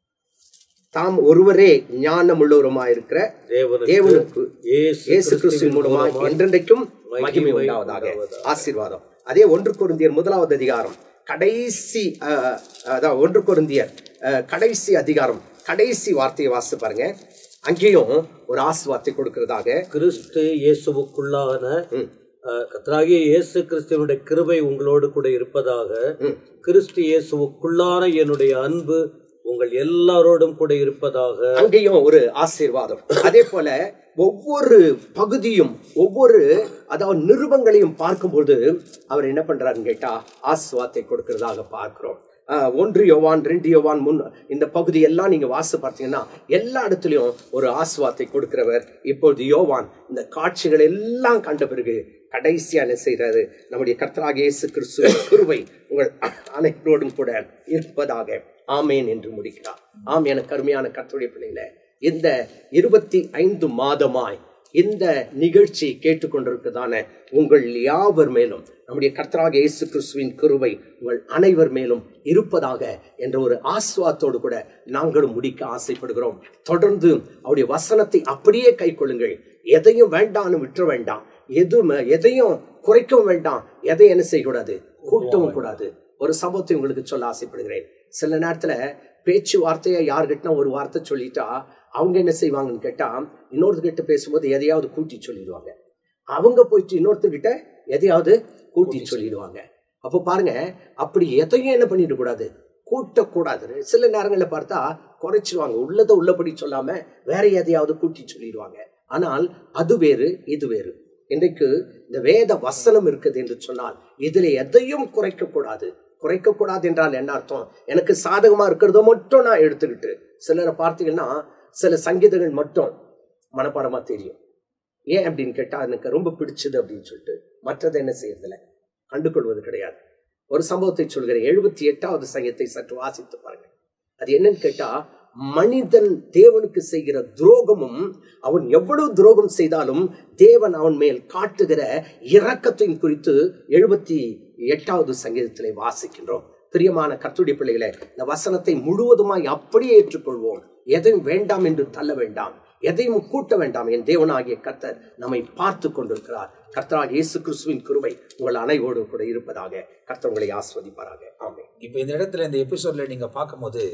தாம் ஒருவரே ஞானம் உள்ளவருமாயிருக்கிற தேவனுக்கு இயேசு கிறிஸ்துவின் மூலமாக என்றென்றைக்கும் மகிமை உண்டாவதாக. ஆசீர்வாதம். அதே ஒன்று கொரிந்தியர் முதலாவது அதிகாரம் கடைசி அதாவது ஒன்று கொரிந்தியர் கடைசி அதிகாரம் கடைசி வார்த்தையை வாசித்து பாருங்க. அங்கேயும் ஒரு ஆசீர்வாதத்தை கொடுக்கிறதாக, கிறிஸ்து இயேசுவுக்குள்ளான கர்த்தராகிய இயேசு கிறிஸ்துவனுடைய கிருபை உங்களோடு கூட இருப்பதாக. கிறிஸ்து இயேசுவுக்குள்ளான என்னுடைய அன்பு உங்கள் எல்லாரோடும் கூட இருப்பதாக. அங்கேயும் ஒரு ஆசீர்வாதம். அதே போல ஒவ்வொரு பகுதியும் ஒவ்வொரு அதாவது நிருபங்களையும் பார்க்கும்போது அவர் என்ன பண்றாருன்னு கேட்டா ஆசீர்வாதத்தை கொடுக்கிறதாக பார்க்கிறோம். ஒன்று யோவான், ரெண்டு யோவான், முன் இந்த பகுதி எல்லாம் நீங்க வாசி பார்த்தீங்கன்னா எல்லா இடத்துலயும் ஒரு ஆசீர்வாதத்தை கொடுக்கிறவர். இப்பொழுது யோவான் இந்த காட்சிகள் எல்லாம் கண்ட பிறகு கடைசியா என்ன செய்யறாரு, நம்முடைய கர்த்தராகிய இயேசு கிறிஸ்துவின் கிருபை உங்கள் அனைவரோடும் கூட இருப்பதாக ஆமேன் என்று முடிக்கிறார். ஆம். எனக்கு அருமையான கர்த்தருடைய பிள்ளைகளே, இந்த இருபத்தி ஐந்து மாதமாய் இந்த நிகழ்ச்சி கேட்டுக்கொண்டிருக்கிறதான உங்கள் யாவர் மேலும் நம்முடைய கர்த்தராகிய இயேசு கிறிஸ்துவின் கிருபை உங்கள் அனைவர் மேலும் இருப்பதாக என்ற ஒரு ஆசீர்வாதத்தோடு கூட நாங்களும் முடிக்க ஆசைப்படுகிறோம். தொடர்ந்து அவருடைய வசனத்தை அப்படியே கை கொள்ளுங்கள். எதையும் வேண்டாம்னு விட்டுற வேண்டாம், எதுவும் எதையும் குறைக்கவும் வேண்டாம், எதையும் என்ன செய்யக்கூடாது, கூட்டவும் கூடாது. ஒரு சம்பவத்தை உங்களுக்கு சொல்ல ஆசைப்படுகிறேன். சில நேரத்துல பேச்சுவார்த்தையா யார்கிட்ட ஒரு வார்த்தை சொல்லிட்டா அவங்க என்ன செய்வாங்கன்னு கேட்டா இன்னொருத்தர்கிட்ட பேசும்போது எதையாவது கூட்டி சொல்லிடுவாங்க. அவங்க போயிட்டு இன்னொருத்தர்கிட்ட எதையாவது கூட்டி சொல்லிடுவாங்க. அப்போ பாருங்க, அப்படி எதையும் என்ன பண்ணிட கூடாது, கூட்டக்கூடாது. சில நேரங்கள்ல பார்த்தா குறைச்சிருவாங்க, உள்ளதை உள்ளபடி சொல்லாம வேற எதையாவது கூட்டி சொல்லிடுவாங்க. ஆனால் அது வேறு, இது வேறு. இன்றைக்கு இந்த வேத வசனம் இருக்குது என்று சொன்னால் இதுல எதையும் குறைக்க கூடாது. குறைக்க கூடாது என்றால் என்ன அர்த்தம்? எனக்கு சாதகமா இருக்கிறத மட்டும் நான் எடுத்துக்கிட்டு, சிலரை பார்த்தீங்கன்னா சில சங்கீதங்கள் மட்டும் மனப்பாடமா தெரியும். ஏன் அப்படின்னு கேட்டா எனக்கு ரொம்ப பிடிச்சது அப்படின்னு சொல்லிட்டு மற்றதை என்ன செய்யறதில்ல, கண்டுகொள்வது கிடையாது. ஒரு சம்பவத்தை சொல்கிறேன். எழுபத்தி எட்டாவது சங்கீதத்தை சற்று வாசித்து பாருங்க. அது என்னன்னு கேட்டா, மனிதன் தேவனுக்கு செய்கிற துரோகமும் அவன் எவ்வளவு துரோகம் செய்தாலும் தேவன் அவன் மேல் காட்டுகிற இரக்கத்தின் குறித்து எழுபத்தி எட்டாவது சங்கீதத்திலே வாசிக்கின்றோம். பிரியமான கர்த்தருடைய பிள்ளைகளே, இந்த வசனத்தை முழுவதுமாய் அப்படியே ஏற்றுக்கொள்வோம். எதையும் வேண்டாம் என்று தள்ள வேண்டாம், எதையும் கூட்ட வேண்டாம். என் தேவனாகிய கர்த்தர் நம்மை பார்த்து கொண்டிருக்கிறார். கர்த்தராகிய இயேசு கிறிஸ்துவின் கிருபை உங்கள் அனைவரோடு கூட இருப்பதாக. கர்த்தர் உங்களை ஆசீர்வதிப்பாராக. ஆமென். இப்போ இந்த இடத்துல இந்த எபிசோட்ல நீங்க பார்க்கும்போது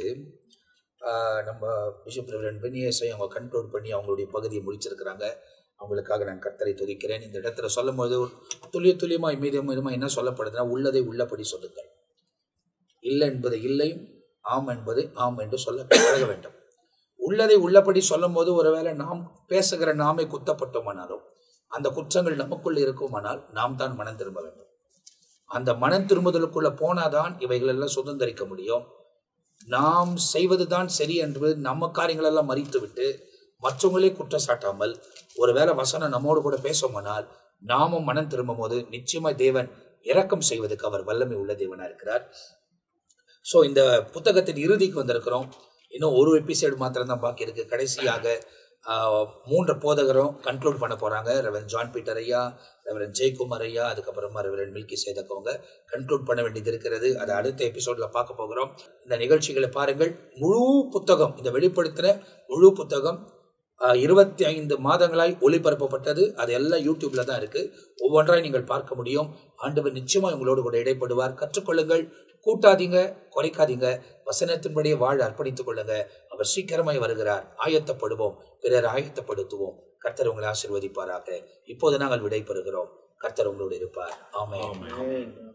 நம்ம பிஷப் ரெவரண்ட் பெனியேஸை அவங்க கன்க்ளூட் பண்ணி அவங்களுடைய பகுதியை முடிச்சிருக்கிறாங்க. அவங்களுக்காக நான் கர்த்தரை துதிக்கிறேன். இந்த இடத்துல சொல்லும் போது துல்லிய துல்லியமாக மீதம் மீதமாக என்ன சொல்லப்படுதுன்னா, உள்ளதை உள்ளபடி சொல்லுங்கள், இல்லை என்பது இல்லை, ஆம் என்பது ஆம் என்று சொல்ல பழக வேண்டும். உள்ளதை உள்ளபடி சொல்லும் போது ஒருவேளை நாம் பேசுகிற நாமே குத்தப்பட்டோமானாலும் அந்த குற்றங்கள் நமக்குள் இருக்குமானால் நாம் தான் மனம் திரும்ப வேண்டும். அந்த மனம் திரும்புதலுக்குள்ள போனாதான் இவைகள் எல்லாம் சுதந்திரிக்க முடியும். நாம் செய்வது தான் சரி என்று நம்ம காரியங்களெல்லாம் மறித்து விட்டு மற்றவங்களே குற்றம் சாட்டாமல் ஒருவேளை வசனம் நம்மோடு கூட பேசுமானால் நாமும் மனம் திரும்பும் போது நிச்சயமா தேவன் இரக்கம் செய்வதற்கு அவர் வல்லமை உள்ள தேவனா இருக்கிறார். ஸோ இந்த புத்தகத்தின் இறுதிக்கு வந்திருக்கிறோம். இன்னும் ஒரு எபிசோடு மாத்திரம் தான் பாக்கி இருக்கு. கடைசியாக மூன்று போதகரும் கன்க்ளூட் பண்ண போறாங்க. ரெவரண்ட் ஜான் பீட்டர் ஐயா, ரெவரண்ட் ஜெயக்குமார் ஐயா, அதுக்கப்புறமா ரெவரண்ட் மில்கி சேதக்கவங்க கன்க்ளூட் பண்ண வேண்டியது இருக்கிறது. அதை அடுத்த எபிசோட்ல பார்க்க போகிறோம். இந்த நிகழ்ச்சிகளை பாருங்கள். முழு புத்தகம், இந்த வெளிப்படுத்தின முழு புத்தகம் இருபத்தி ஐந்து மாதங்களாய் ஒளிபரப்பப்பட்டது. அது எல்லாம் யூடியூப்ல தான் இருக்கு. ஒவ்வொன்றாய் நீங்கள் பார்க்க முடியும். ஆண்டவர் நிச்சயமா உங்களோடு கூட இடைப்படுவார். கற்றுக்கொள்ளுங்கள், கூட்டாதீங்க, குறைக்காதீங்க. வசனத்தின்படியே வாழ அர்ப்பணித்துக் கொள்ளுங்க. அவர் சீக்கிரமாய் வருகிறார். ஆயத்தப்படுவோம், பிறர் ஆயத்தப்படுத்துவோம். கர்த்தர் உங்களை ஆசீர்வதிப்பாராக. இப்போது நாங்கள் விடை பெறுகிறோம். கர்த்தர் உங்களோடு இருப்பார். ஆமென்.